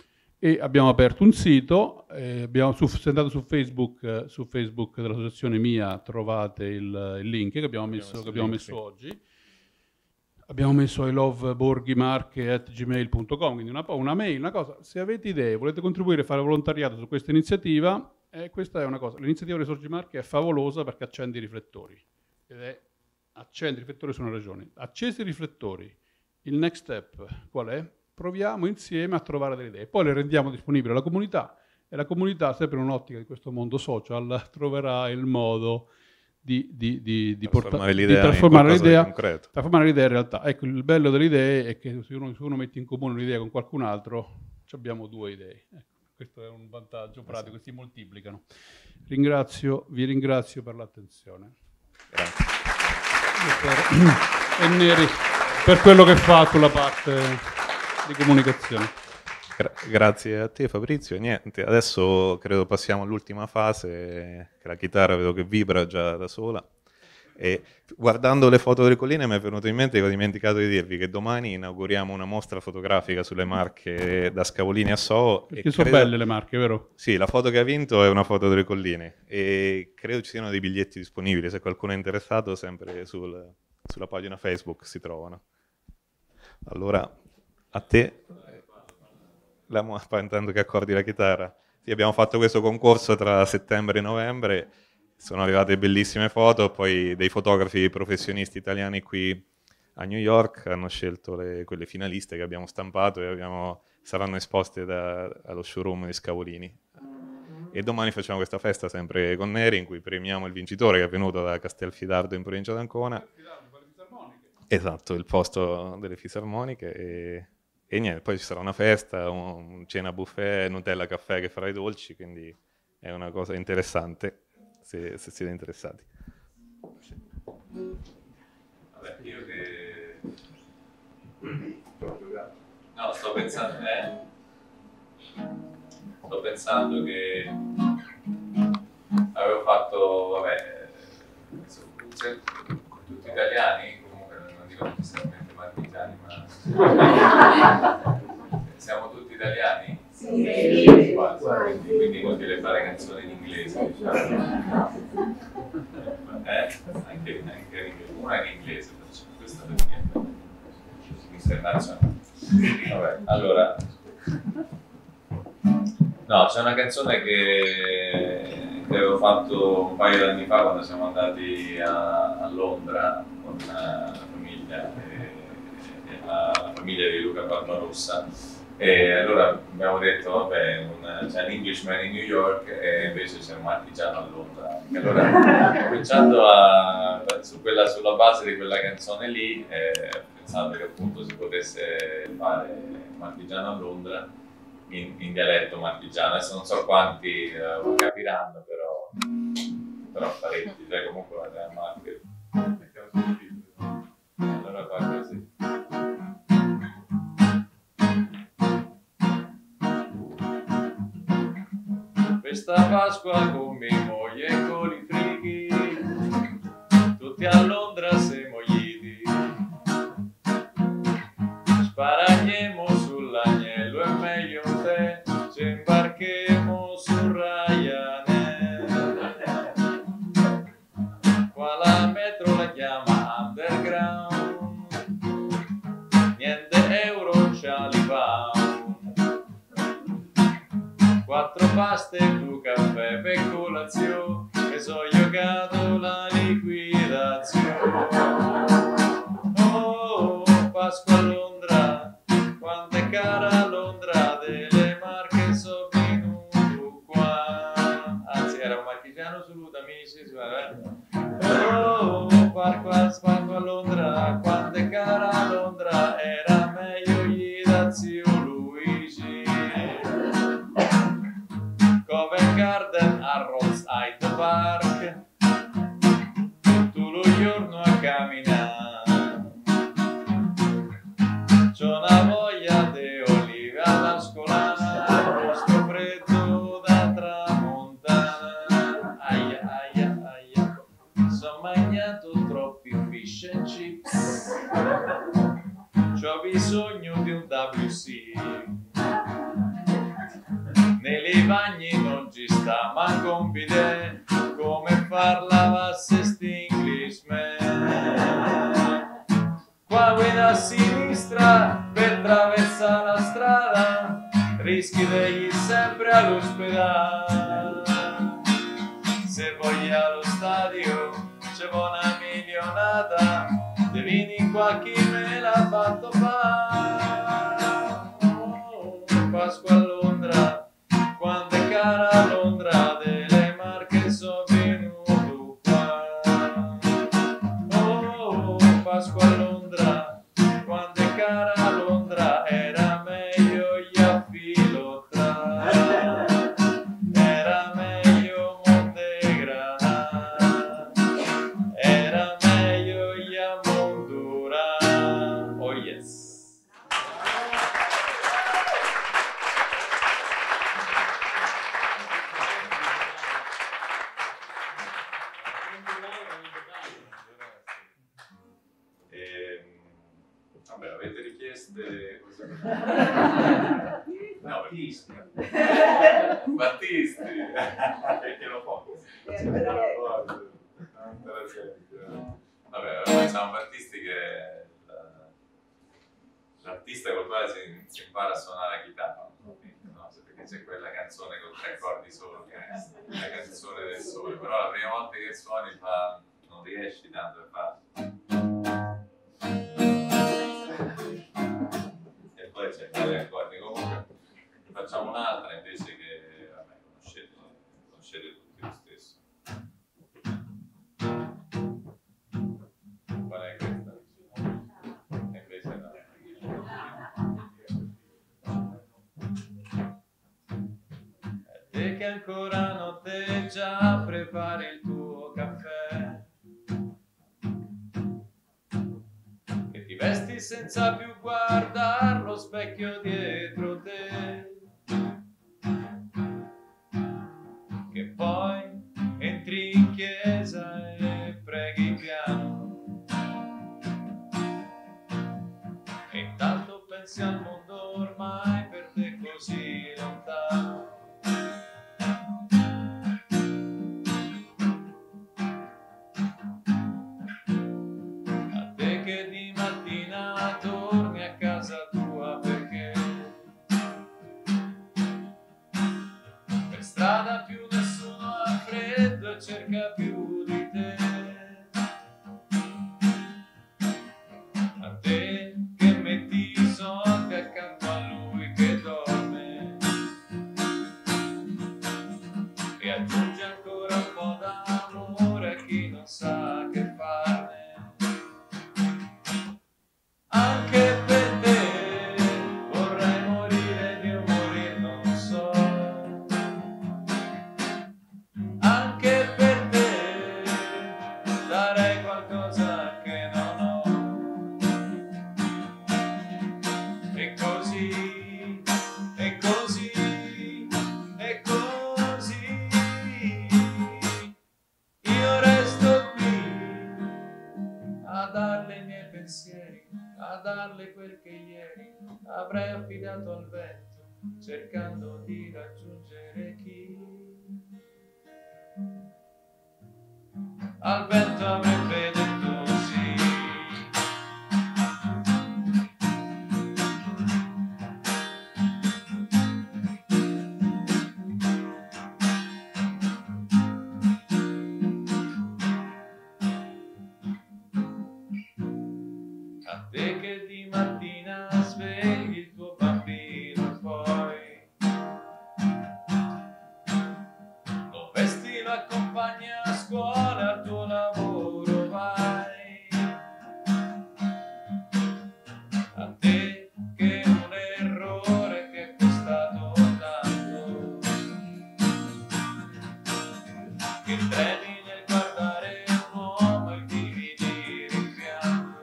e abbiamo aperto un sito, eh, abbiamo su, se andate su Facebook, eh, su Facebook dell'associazione mia trovate il, il link che abbiamo messo, che abbiamo messo oggi. Abbiamo messo I love borghi marche at gmail punto com, quindi una, una mail, una cosa. Se avete idee, volete contribuire a fare volontariato su questa iniziativa, eh, questa è una cosa. L'iniziativa delle Sorgi Marche è favolosa perché accende i riflettori. Ed è accende i riflettori su una regione. Accesi i riflettori, il next step qual è? Proviamo insieme a trovare delle idee. Poi le rendiamo disponibili alla comunità, e la comunità, sempre in un'ottica di questo mondo social, troverà il modo di, di, di, di, trasformare di l'idea trasformare in l'idea, concreto. trasformare l'idea in realtà. Ecco, il bello delle idee è che se uno, se uno mette in comune un'idea con qualcun altro, abbiamo due idee. Ecco, questo è un vantaggio pratico, si moltiplicano. Ringrazio, vi ringrazio per l'attenzione. Grazie. Per, e Neri per quello che fa sulla parte di comunicazione. Gra- grazie a te Fabrizio. Niente, adesso credo passiamo all'ultima fase, che la chitarra vedo che vibra già da sola. E guardando le foto delle colline mi è venuto in mente che ho dimenticato di dirvi che domani inauguriamo una mostra fotografica sulle Marche da Scavolini a Soho. Perché sono credo... belle le Marche, vero? Sì, la foto che ha vinto è una foto delle colline e credo ci siano dei biglietti disponibili, se qualcuno è interessato sempre sul, sulla pagina Facebook si trovano. Allora, a te, la Moapa intanto che accordi la chitarra. Sì, abbiamo fatto questo concorso tra settembre e novembre, sono arrivate bellissime foto, poi dei fotografi professionisti italiani qui a New York hanno scelto le, quelle finaliste che abbiamo stampato e abbiamo, saranno esposte da, allo showroom di Scavolini. E domani facciamo questa festa sempre con Neri in cui premiamo il vincitore che è venuto da Castelfidardo in provincia d'Ancona. Esatto, il posto delle fisarmoniche e, e niente, poi ci sarà una festa, un, un cena buffet, Nutella caffè che farà i dolci, quindi è una cosa interessante se, se siete interessati. Vabbè, io che... No, sto pensando, eh? Sto pensando che avevo fatto, vabbè, tutti italiani, comunque non dico necessariamente marchigiani, ma siamo tutti italiani? Sì. Quasi, quindi vuol dire fare canzoni in inglese, diciamo. Eh? Anche, anche in inglese. Una in inglese, questa perché è internazionale. Vabbè, allora... No, c'è una canzone che, che avevo fatto un paio di anni fa quando siamo andati a, a Londra con la famiglia, e, e la, la famiglia di Luca Barbarossa. E allora abbiamo detto, vabbè, c'è un Englishman in New York e invece c'è un marchigiano a Londra. E allora, cominciando a, su quella, sulla base di quella canzone lì, eh, pensando che appunto si potesse fare marchigiano a Londra, In, in dialetto marchigiano. Adesso non so quanti uh, capiranno, però, però parecchi, cioè comunque la della Marche. Allora fa così. Questa Pasqua con mia moglie e con i frighi, tutti a Londra siamo gli sparagniamo sull'agnello e meglio te, ci imbarchiamo su Ryanair. Qua la metro la chiama underground, niente euro c'ha li pound. Quattro paste e due caffè per colazione, e so giocato la liquidazione. Oh, Pasqua a Londra, quanto è cara Londra, delle Marche sono venuto qua. Anzi, era un marchigiano assoluto, amici. Oh, Pasqua, Pasqua a Londra, quanto è cara Londra, era meglio gli da zio Luigi. Covent Garden a Roadside Park, tutto lo giorno a camminare. C'ho una voglia di olive alla scolana, questo freddo da tramontana. Aia, aia, aia, s'ho mangiato troppi fish and chips, c'ho bisogno di un W C. Nei bagni non ci sta manco un bidet, come far lavasse sti Englishman. Qua guida a sinistra per traversare la strada, rischi di ir sempre all'ospedale. Se vuoi allo stadio c'è una milionata, te vieni qua chi me l'ha fatto fare. Oh, Pasqua a Londra, quanto è cara Londra, delle Marche sono venuto qua. Oh, Pasqua a Londra, quando è cara Londra, era meglio gli affilottra, era meglio Montegrana, era meglio gli Amondura. Oh yes. Vabbè, avete richieste? No, Battisti. Battisti. Che lo fa? Vabbè, facciamo Battisti che è l'artista col quale si, si impara a suonare la chitarra, no? Perché c'è quella canzone con tre accordi solo che è la canzone del sole, però la prima volta che suoni fa, non riesci tanto a fare. E poi c'è tre accordi. Comunque facciamo un'altra invece che vabbè, conoscete, conoscete tutti lo stesso. Qual è questa? E invece no. E che ancora notte già prepari il tuo caffè, che ti vesti senza più guardare lo specchio dietro te, che poi entri in chiesa e preghi piano, e intanto pensi al mondo ormai per te così lontano. Che di mattina torni a casa tua perché per strada più nessuno ha freddo e cerca più di te. A te che metti i soldi accanto a lui che dorme e aggiungi ancora un po' d'amore a chi non sa che farne. Anche per te vorrei morire di un morir non so, anche per te darei qualcosa che non ho, e così, e così, e così io resto qui a darle i miei pensieri, a darle quel che ieri avrei affidato al vento, cercando di raggiungere chi al vento avrebbe detto sì. A te che di mattina svegli il tuo bambino e poi lo vesti, lo accompagni a scuola, al tuo lavoro vai. A te che un errore che è costato tanto, che tremi nel guardare un uomo e dividere il pianto.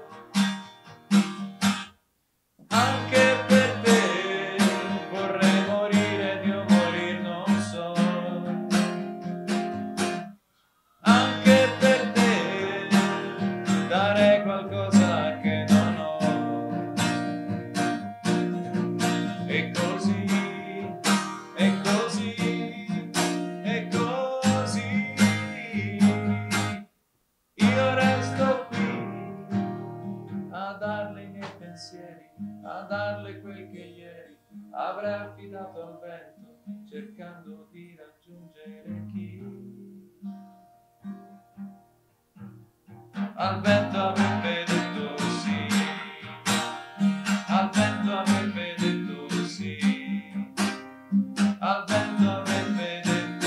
Anche per te vorrei morire di un morir non so, anche per te darei qualcosa che non ho, e così, e così, e così io resto qui a darle i miei pensieri, a darle quel che ieri avrei affidato al vento, cercando di raggiungere chi al vento avrebbe detto sì, al vento avrebbe detto sì, al vento avrebbe detto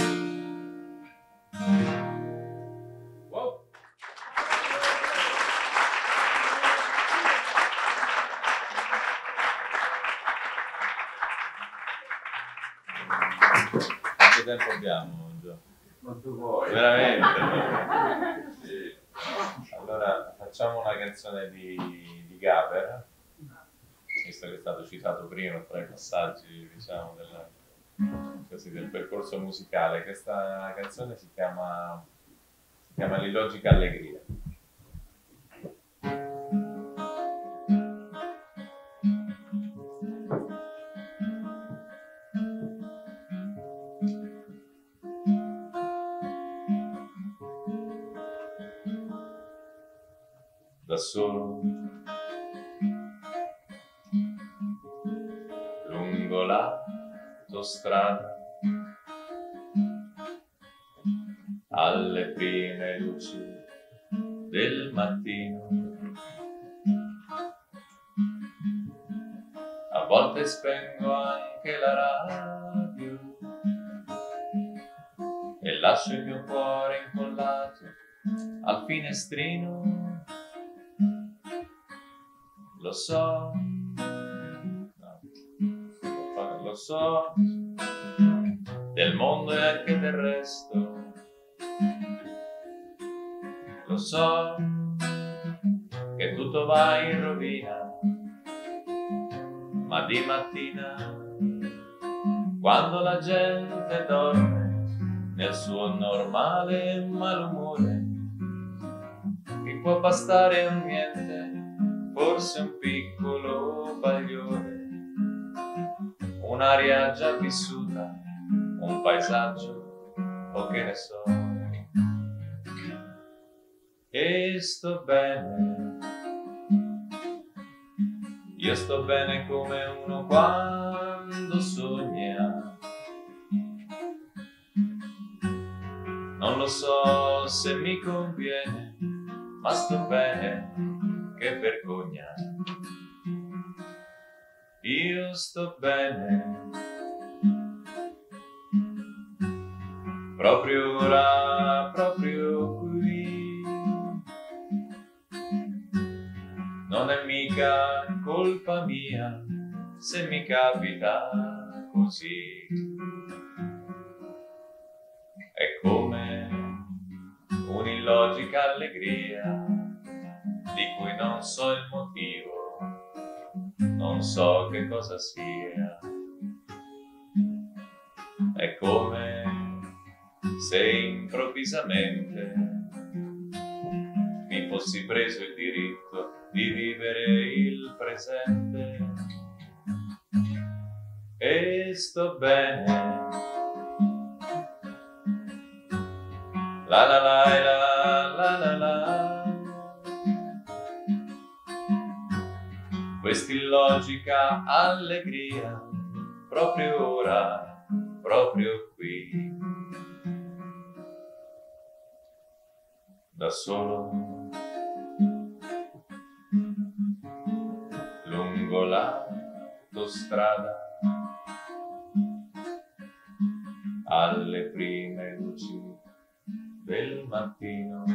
wow. Quanto tempo abbiamo, Gio? Quanto vuoi. Veramente? Sì. Allora facciamo una canzone di, di Gaber, visto che è stato citato prima tra i passaggi, diciamo, del, così, del percorso musicale. Questa canzone si chiama, si chiama L'illogica allegria. da solo lungo l'autostrada alle prime luci del mattino. A volte spengo anche la radio e lascio il mio cuore incollato al finestrino. Lo so, no, lo so, del mondo e anche del resto. Lo so che tutto va in rovina, ma di mattina, quando la gente dorme nel suo normale malumore, mi può bastare un niente, forse un piccolo bagliore, un'aria già vissuta, un paesaggio o che ne so. E sto bene, io sto bene come uno quando sogna. Non lo so se mi conviene, ma sto bene, che vergogna. Io sto bene, proprio ora, proprio qui. Non è mica colpa mia se mi capita così. È come un'illogica allegria di cui non so il motivo, non so che cosa sia. È come se improvvisamente mi fossi preso il diritto di vivere il presente. E sto bene, la la la la la la la. Quest'illogica allegria, proprio ora, proprio qui. Da solo lungo l'autostrada alle prime luci del mattino.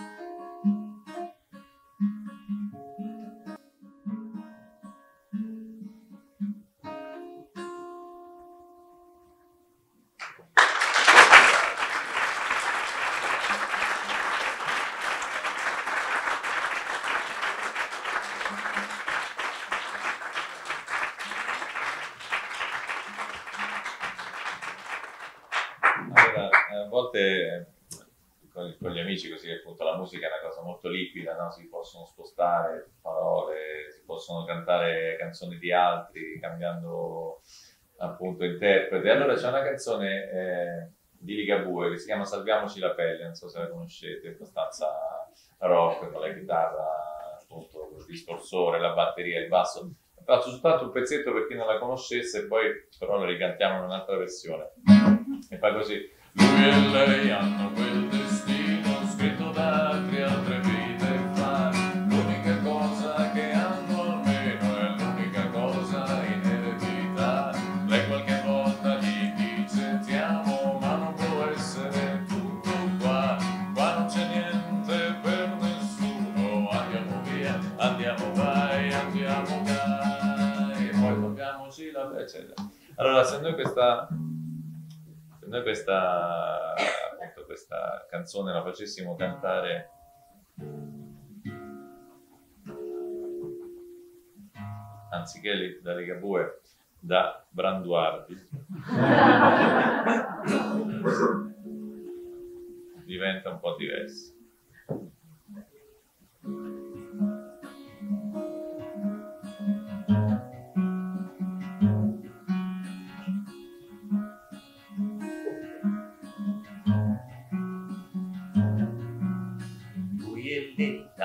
A volte con, con gli amici così, appunto, la musica è una cosa molto liquida, no? Si possono spostare parole, si possono cantare canzoni di altri cambiando appunto interprete. Allora c'è una canzone eh, di Ligabue che si chiama Salviamoci la pelle, non so se la conoscete, è abbastanza rock con la chitarra, appunto il distorsore, la batteria, il basso. Faccio soltanto un pezzetto per chi non la conoscesse e poi però la ricantiamo in un'altra versione. E fa così. Lui e lei hanno quel destino scritto da altri, altre vite fa. L'unica cosa che hanno almeno è l'unica cosa in eredità. Lei qualche volta gli dice ti amo, ma non può essere tutto qua. Qua non c'è niente per nessuno. Andiamo via, andiamo vai, andiamo dai. E poi togliamoci la pelle. Allora, se noi questa... noi questa, appunto, questa canzone la facessimo cantare anziché da Ligabue, da Branduardi, diventa un po' diverso.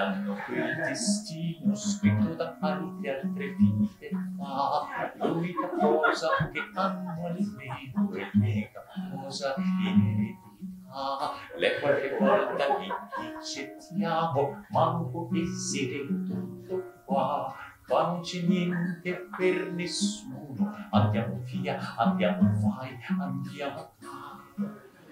hanno quel destino scritto da tante altre vite fa. L'unica cosa che hanno almeno è l'unica cosa in eredità. Lei qualche volta gli dice ti amo, ma non può essere tutto qua. Qua non c'è niente per nessuno, andiamo via, andiamo vai, andiamo vai.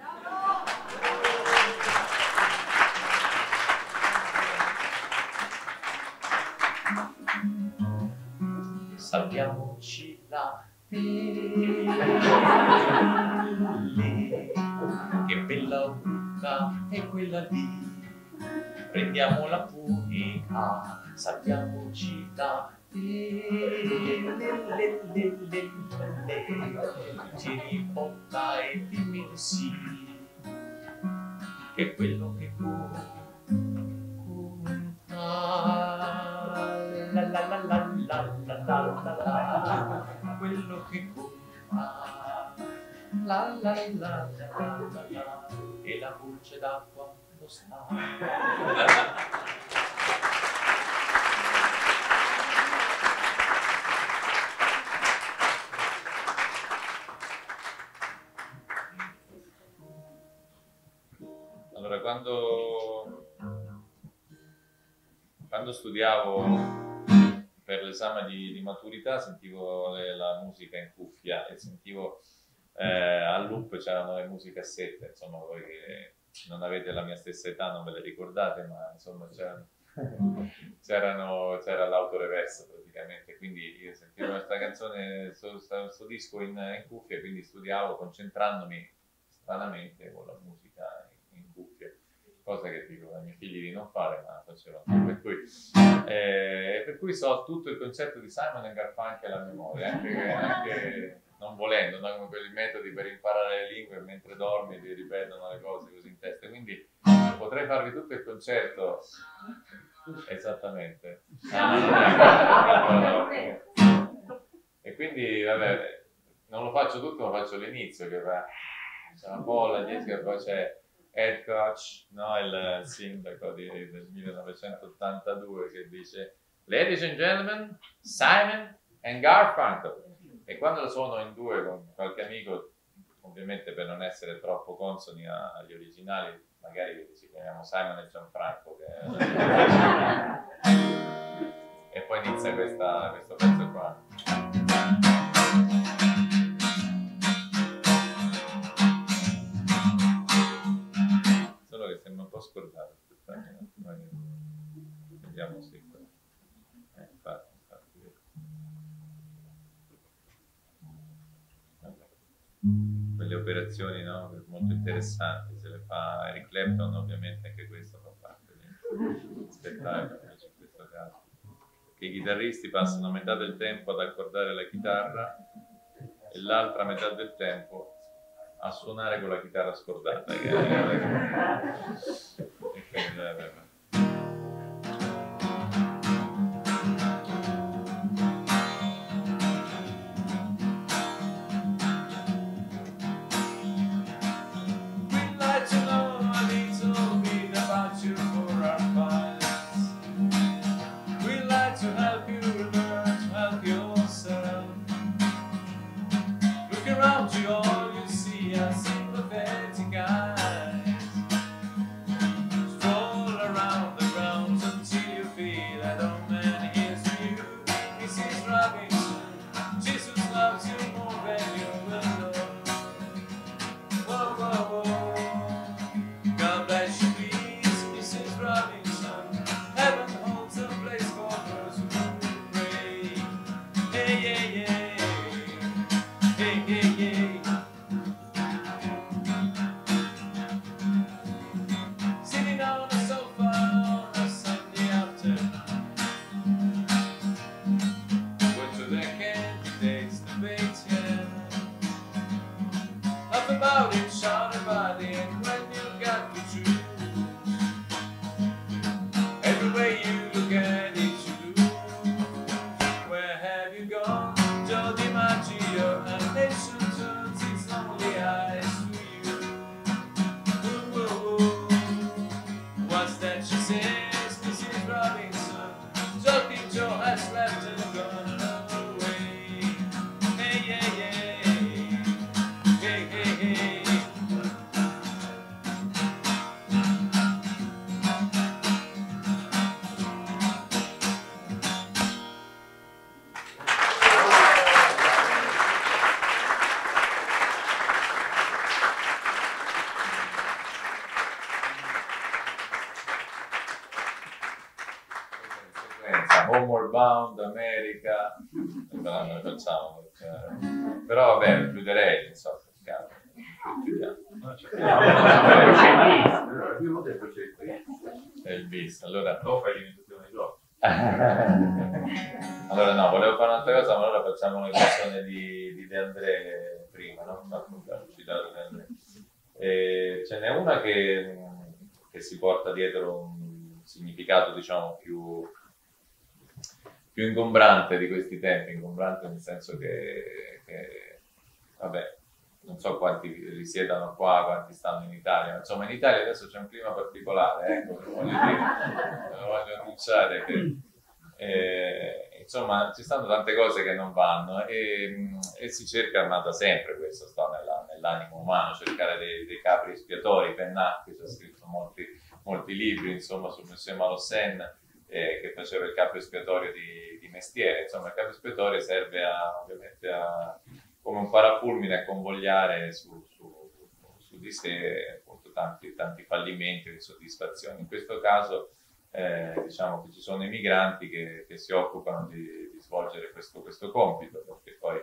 Salviamoci la pelle, che bella bocca è quella lì. Prendiamo la punica, salviamoci la pelle, tieni botta e dimmi di sì, che quello che conta, la la la la la la la la, quello che conta, la la la la la la, e la voce d'acqua lo sta. Allora, quando, quando studiavo per l'esame di, di maturità sentivo le, la musica in cuffia e sentivo eh, a loop c'erano le musicassette, insomma voi che non avete la mia stessa età non ve le ricordate, ma insomma c'erano, c'erano, c'era l'autoreverso praticamente, quindi io sentivo questa canzone, questo disco in, in cuffia, quindi studiavo concentrandomi stranamente con la musica in cuffia, cosa che dico ai miei figli di non fare, ma facevo. Per cui, eh, per cui so tutto il concetto di Simon and Garfunkel a memoria, anche, anche non volendo, no? Come quei metodi per imparare le lingue mentre dormi ti ripetono le cose così in testa, quindi potrei farvi tutto il concerto esattamente. E quindi vabbè, non lo faccio tutto, ma faccio l'inizio che va, c'è una bolla dietro e poi c'è Ed Koch, no, il sindaco di, del millenovecentottantadue, che dice Ladies and gentlemen, Simon and Garfunkel. E quando lo suono in due con qualche amico, ovviamente per non essere troppo consoni a, agli originali, magari ci chiamiamo Simon e Gianfranco, che e poi inizia questa, questo pezzo qua. Solo che sembra un po' scordato, aspettate un attimo, vediamo se qua. Eh, infatti, infatti. Quelle operazioni, no? Molto interessanti, se le fa Eric Clapton, ovviamente anche questo fa parte del spettacolo in questo caso, che i chitarristi passano metà del tempo ad accordare la chitarra e l'altra metà del tempo a suonare con la chitarra scordata, che è... e quindi, vabbè. that's left and gone away. Hey, yeah, yeah. Hey, hey, hey. Homeward Bound, America, però noi facciamo, perché... però vabbè, chiuderei, non so, chiaro. È il bis, allora No, fai l'imitazione di gioco. Allora no, volevo fare un'altra cosa, ma allora facciamo le canzoni di, di De André prima, no? Citato De André. E ce n'è una che, che si porta dietro un significato, diciamo, più più ingombrante di questi tempi, ingombrante nel senso che, che vabbè, non so quanti risiedano qua, quanti stanno in Italia, insomma in Italia adesso c'è un clima particolare, ecco, ve lo voglio dire, ve lo voglio annunciare che eh, insomma ci stanno tante cose che non vanno e, e si cerca da sempre, questo sta nella, nell'animo umano, cercare dei, dei capri espiatori. Pennacchi ci ha scritto molti, molti libri, insomma, su Monsieur Malocène, eh, che faceva il capo espiatorio di, di mestiere. Insomma, il capo espiatorio serve a, ovviamente a, come un parafulmine a convogliare su, su, su di sé appunto tanti, tanti fallimenti e insoddisfazioni. In questo caso eh, diciamo che ci sono i migranti che, che si occupano di, di svolgere questo, questo compito, perché poi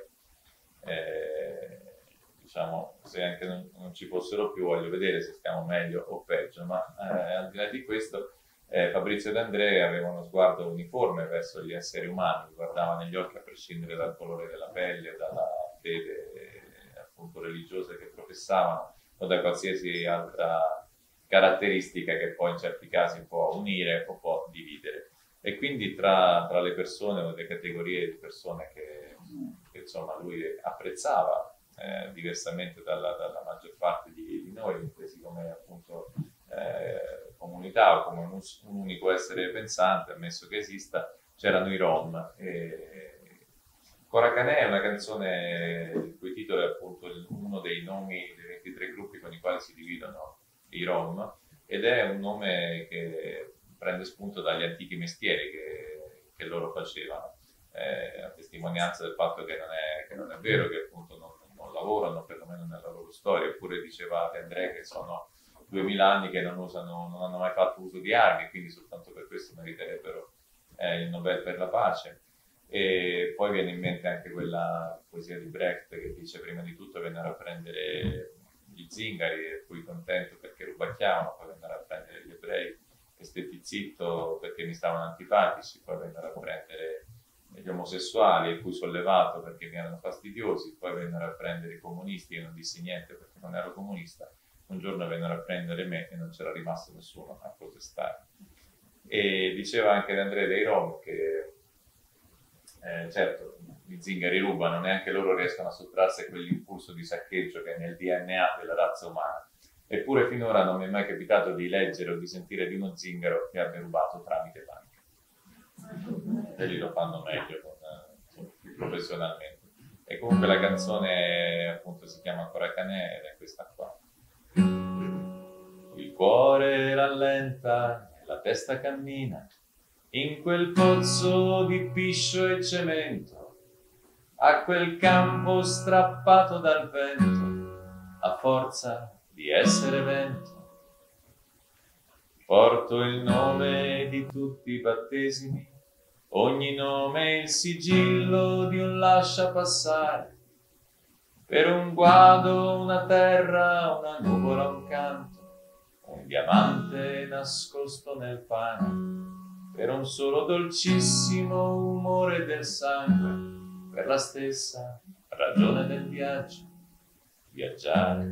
eh, diciamo, se anche non, non ci fossero più, voglio vedere se stiamo meglio o peggio, ma eh, al di là di questo Eh, Fabrizio De André aveva uno sguardo uniforme verso gli esseri umani, guardava negli occhi a prescindere dal colore della pelle, dalla fede eh, appunto religiosa che professavano o da qualsiasi altra caratteristica che poi in certi casi può unire o può dividere. E quindi tra, tra le persone o le categorie di persone che, che insomma lui apprezzava eh, diversamente dalla, dalla maggior parte di, di noi, intesi come appunto eh, comunità o come un, un unico essere pensante, ammesso che esista, c'erano i Rom. E Coracanè è una canzone il cui titolo è appunto uno dei nomi dei ventitré gruppi con i quali si dividono i Rom, ed è un nome che prende spunto dagli antichi mestieri che, che loro facevano, è a testimonianza del fatto che non è, che non è vero che appunto non, non lavorano, perlomeno nella loro storia. Eppure diceva De André che sono duemila anni che non, usano, non hanno mai fatto uso di armi, e quindi soltanto per questo meriterebbero eh, il Nobel per la pace. E poi viene in mente anche quella poesia di Brecht che dice: prima di tutto vennero a prendere gli zingari e fui contento perché rubacchiavano, poi vennero a prendere gli ebrei e stetti zitto perché mi stavano antipatici, poi vennero a prendere gli omosessuali e fui sollevato perché mi erano fastidiosi, poi vennero a prendere i comunisti e non dissi niente perché non ero comunista. Un giorno vennero a prendere me e non c'era rimasto nessuno a protestare. E diceva anche De André dei Rom che eh, certo gli zingari rubano, neanche loro riescono a sottrarsi a quell'impulso di saccheggio che è nel D N A della razza umana. Eppure finora non mi è mai capitato di leggere o di sentire di uno zingaro che abbia rubato tramite banche. E lì lo fanno meglio, con, eh, più professionalmente. E comunque la canzone appunto si chiama Coracanè ed è questa qua. Il cuore rallenta, la testa cammina, in quel pozzo di piscio e cemento, a quel campo strappato dal vento, a forza di essere vento. Porto il nome di tutti i battesimi, ogni nome il sigillo di un lascia passare, per un guado, una terra, una nuvola, un canto, un diamante nascosto nel pane, per un solo dolcissimo umore del sangue, per la stessa ragione del viaggio, viaggiare.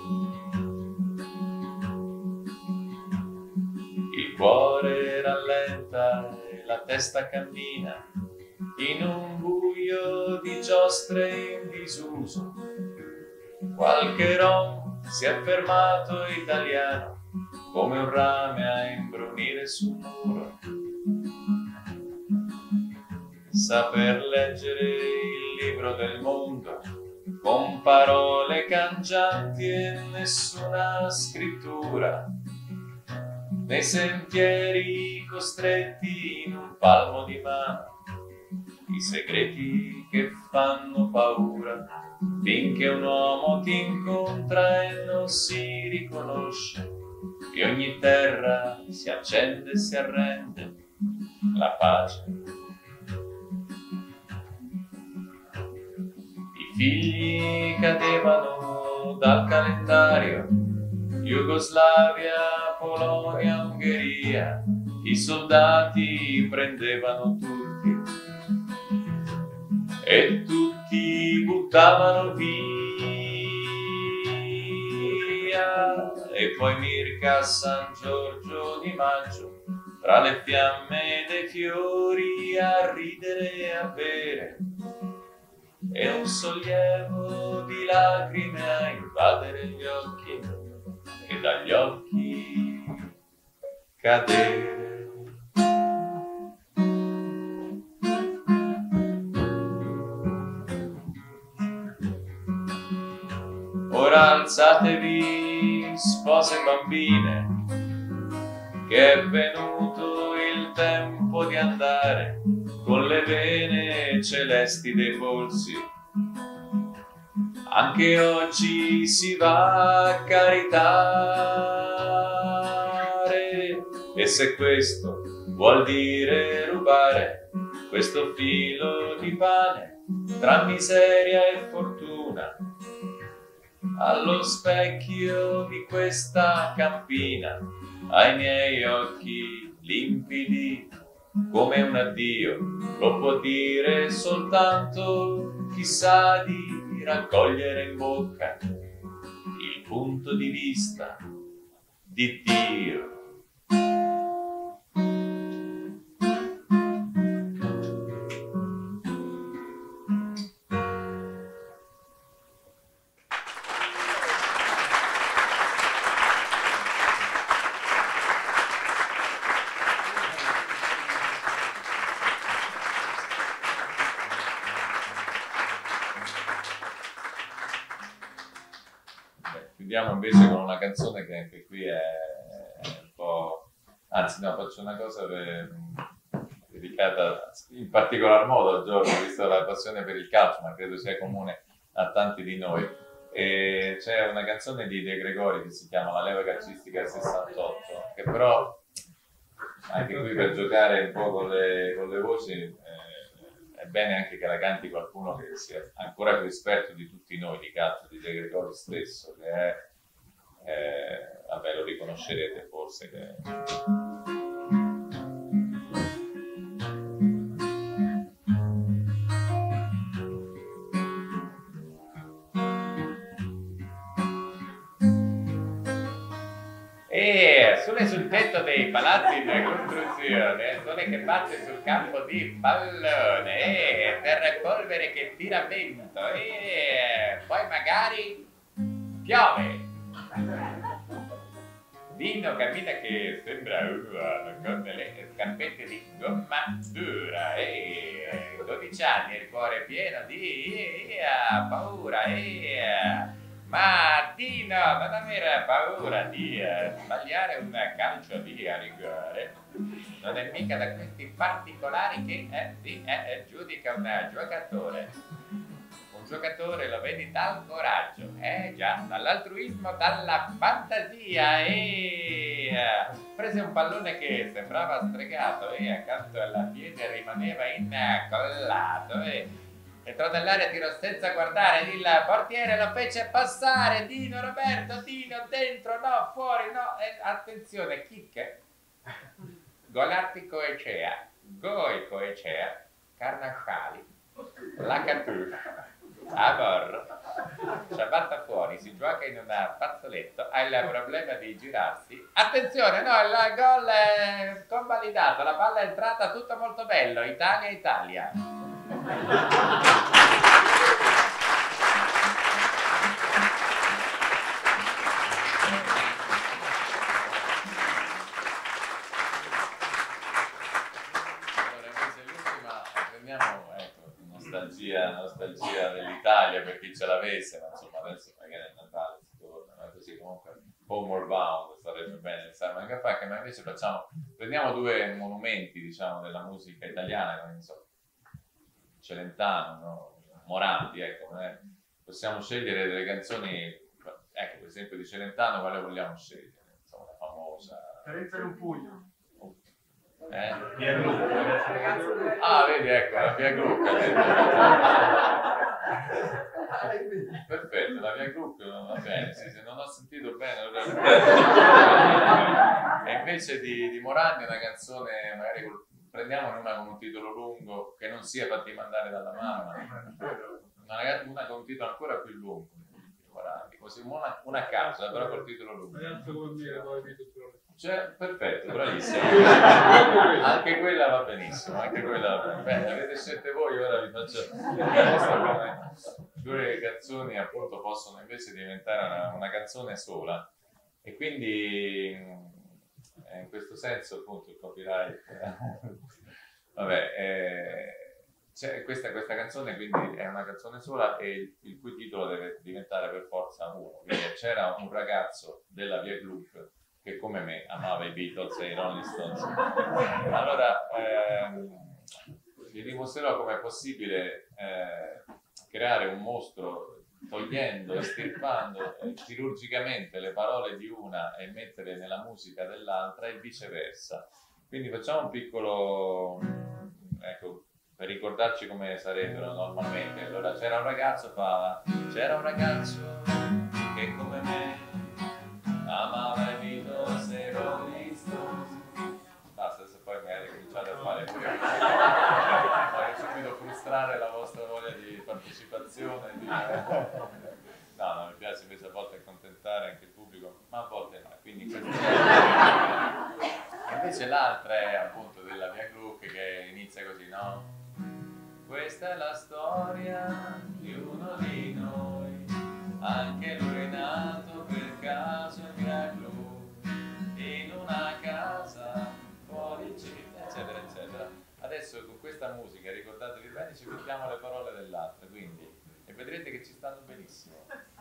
Il cuore rallenta e la testa cammina in un buio di giostre in disuso. Qualche rom si è fermato italiano come un rame a imbrunire sul muro. saper leggere il libro del mondo con parole cangianti e nessuna scrittura, nei sentieri costretti in un palmo di mano, i segreti che fanno paura, finché un uomo ti incontra e non si riconosce, e ogni terra si accende e si arrende, la pace. I figli cadevano dal calendario, Jugoslavia, Polonia, Ungheria, i soldati prendevano tutti e tutti buttavano via, e poi Mirka a San Giorgio di Maggio, tra le fiamme dei fiori a ridere e a bere, e un sollievo di lacrime a invadere gli occhi e dagli occhi cadere. Ora alzatevi, spose bambine, che è venuto il tempo di andare con le vene celesti dei polsi. Anche oggi si va a caritare, e se questo vuol dire rubare questo filo di pane tra miseria e fortuna, allo specchio di questa campina, ai miei occhi limpidi come un addio, lo può dire soltanto chi sa di raccogliere in bocca il punto di vista di Dio. Chiudiamo invece con una canzone che anche qui è un po'... Anzi no, faccio una cosa per... dedicata in particolar modo a Giorgio, visto la passione per il calcio, ma credo sia comune a tanti di noi. E c'è una canzone di De Gregori che si chiama La leva calcistica del sessantotto, che però anche qui per giocare un po' con le, con le voci eh, è bene anche che la canti qualcuno che sia ancora più esperto di tutti noi di calcio, di De Gregori stesso, che è, eh, vabbè, lo riconoscerete forse, che... E sole sul tetto dei palazzi in costruzione, sole che batte sul campo di pallone, e per polvere che tira vento, e poi magari piove. Dino cammina che sembra uh, con le scarpette di gomma dura, e dodici anni, il cuore pieno di uh, paura, e uh, ma Dino, non avere paura di uh, sbagliare un calcio di a rigore, non è mica da questi particolari che eh, sì, eh, eh, giudica un giocatore. Un giocatore lo vedi dal coraggio, eh già, dall'altruismo, dalla fantasia, e uh, prese un pallone che sembrava stregato e accanto alla piede rimaneva incollato, e entrò nell'area, tirò senza guardare, il portiere lo fece passare. Dino Roberto, Dino dentro, no, fuori, no, e attenzione, chicche, Golarti Coecea, Goi Coecea, Carnasciali, la Catuscia, Amor, ciabatta fuori, si gioca in un fazzoletto, ha il problema di girarsi, attenzione, no, il gol è convalidato, la palla è entrata, tutto molto bello, Italia, Italia. rimaniamo, ecco, nostalgia, nostalgia dell'Italia per chi ce l'avesse, ma insomma adesso magari è Natale, si torna, ma così comunque Homeward Bound sarebbe bene stare anche a Pacca, ma invece facciamo, prendiamo due monumenti, diciamo, della musica italiana, non so, Celentano, no? Morandi, ecco, eh. Possiamo scegliere delle canzoni, ecco, per esempio di Celentano, quale vogliamo scegliere? Insomma, la famosa... Carezza un pugno. Eh? Via Gluck. Ah, vedi, ecco, la Via Gluck. Perfetto, la Via Gluck, va bene, sì, se non ho sentito bene. E invece di, di Morandi una canzone, magari col, prendiamone una con un titolo lungo, che non sia Fatti mandare dalla mamma, una, una con un titolo ancora più lungo, Morandi, così una, una a caso, però col titolo lungo. Cioè, perfetto, bravissimo. Anche quella va benissimo, anche quella va bene. Avete scelte voi, ora vi faccio come due canzoni appunto possono invece diventare una, una canzone sola. E quindi in questo senso appunto il copyright vabbè, eh, c'è questa, questa canzone quindi è una canzone sola e il, il cui titolo deve diventare per forza uno. Quindi c'era un ragazzo della Via Gluck che come me amava i Beatles e i Rolling Stones. Allora ehm, vi dimostrerò come è possibile eh, creare un mostro togliendo, estirpando eh, chirurgicamente le parole di una e mettere nella musica dell'altra e viceversa. Quindi facciamo un piccolo, ecco, per ricordarci come sarebbero normalmente. Allora c'era un ragazzo, fa, c'era un ragazzo che come me amava i Beatles e i Rolling Stones. Basta, se poi magari cominciate a fare pure voglio subito frustrare la vostra voglia di partecipazione di... no, no, mi piace invece a volte accontentare anche il pubblico, ma a volte no, quindi questo... invece l'altra è appunto della Via Gluck che inizia così, no? Questa è la storia di uno di noi, anche lui è nato per caso in Via Gluck, in una casa fuori città, eccetera, eccetera. Adesso con questa musica, ricordatevi bene, ci mettiamo le parole dell'altra, quindi, e vedrete che ci stanno benissimo.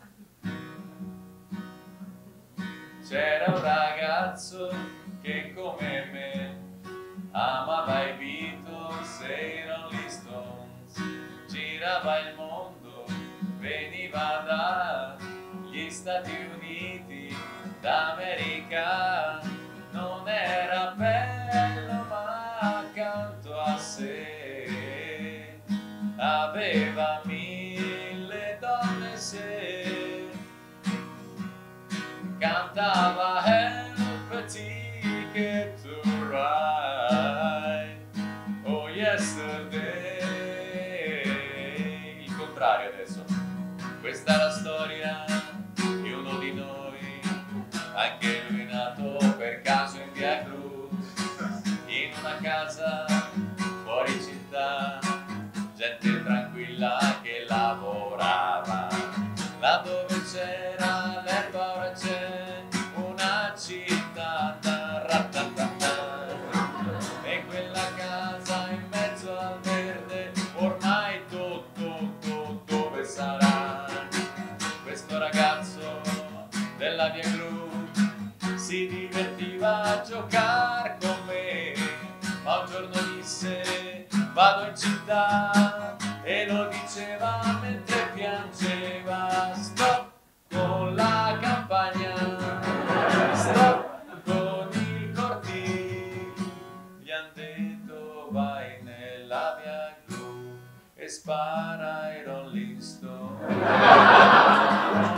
C'era un ragazzo che come me amava i Beatles e i Rolling Stones, girava il mondo, veniva dagli Stati Uniti d'America, non era bello ma accanto a sé aveva mille donne se cantava Help a Ticket to Ride, oh yesterday, il contrario adesso. Questa è la storia di uno di noi, anche lui nato per caso in Via Gluck, in una casa fuori città, gente tranquilla che lavorava, là dove c'era l'erba ora c'è una città, e quella casa in mezzo al verde ormai tutto, tutto dove sarà? Questo ragazzo della Via Gluck si divertiva a giocare con me, ma un giorno disse vado in città e lo diceva mentre piangeva. Stop con la campagna, stop con il cortile, gli han detto vai nella Via Gluck e spara ai Rolling Stones.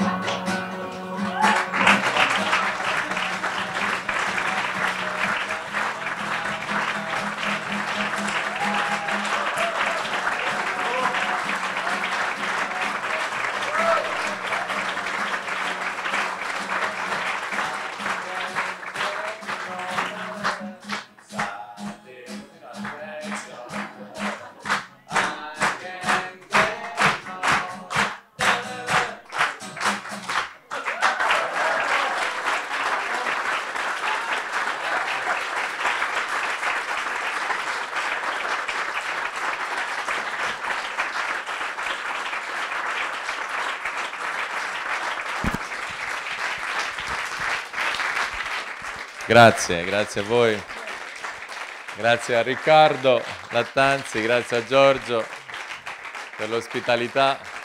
Grazie, grazie a voi. Grazie a Riccardo Lattanzi, grazie a Giorgio per l'ospitalità.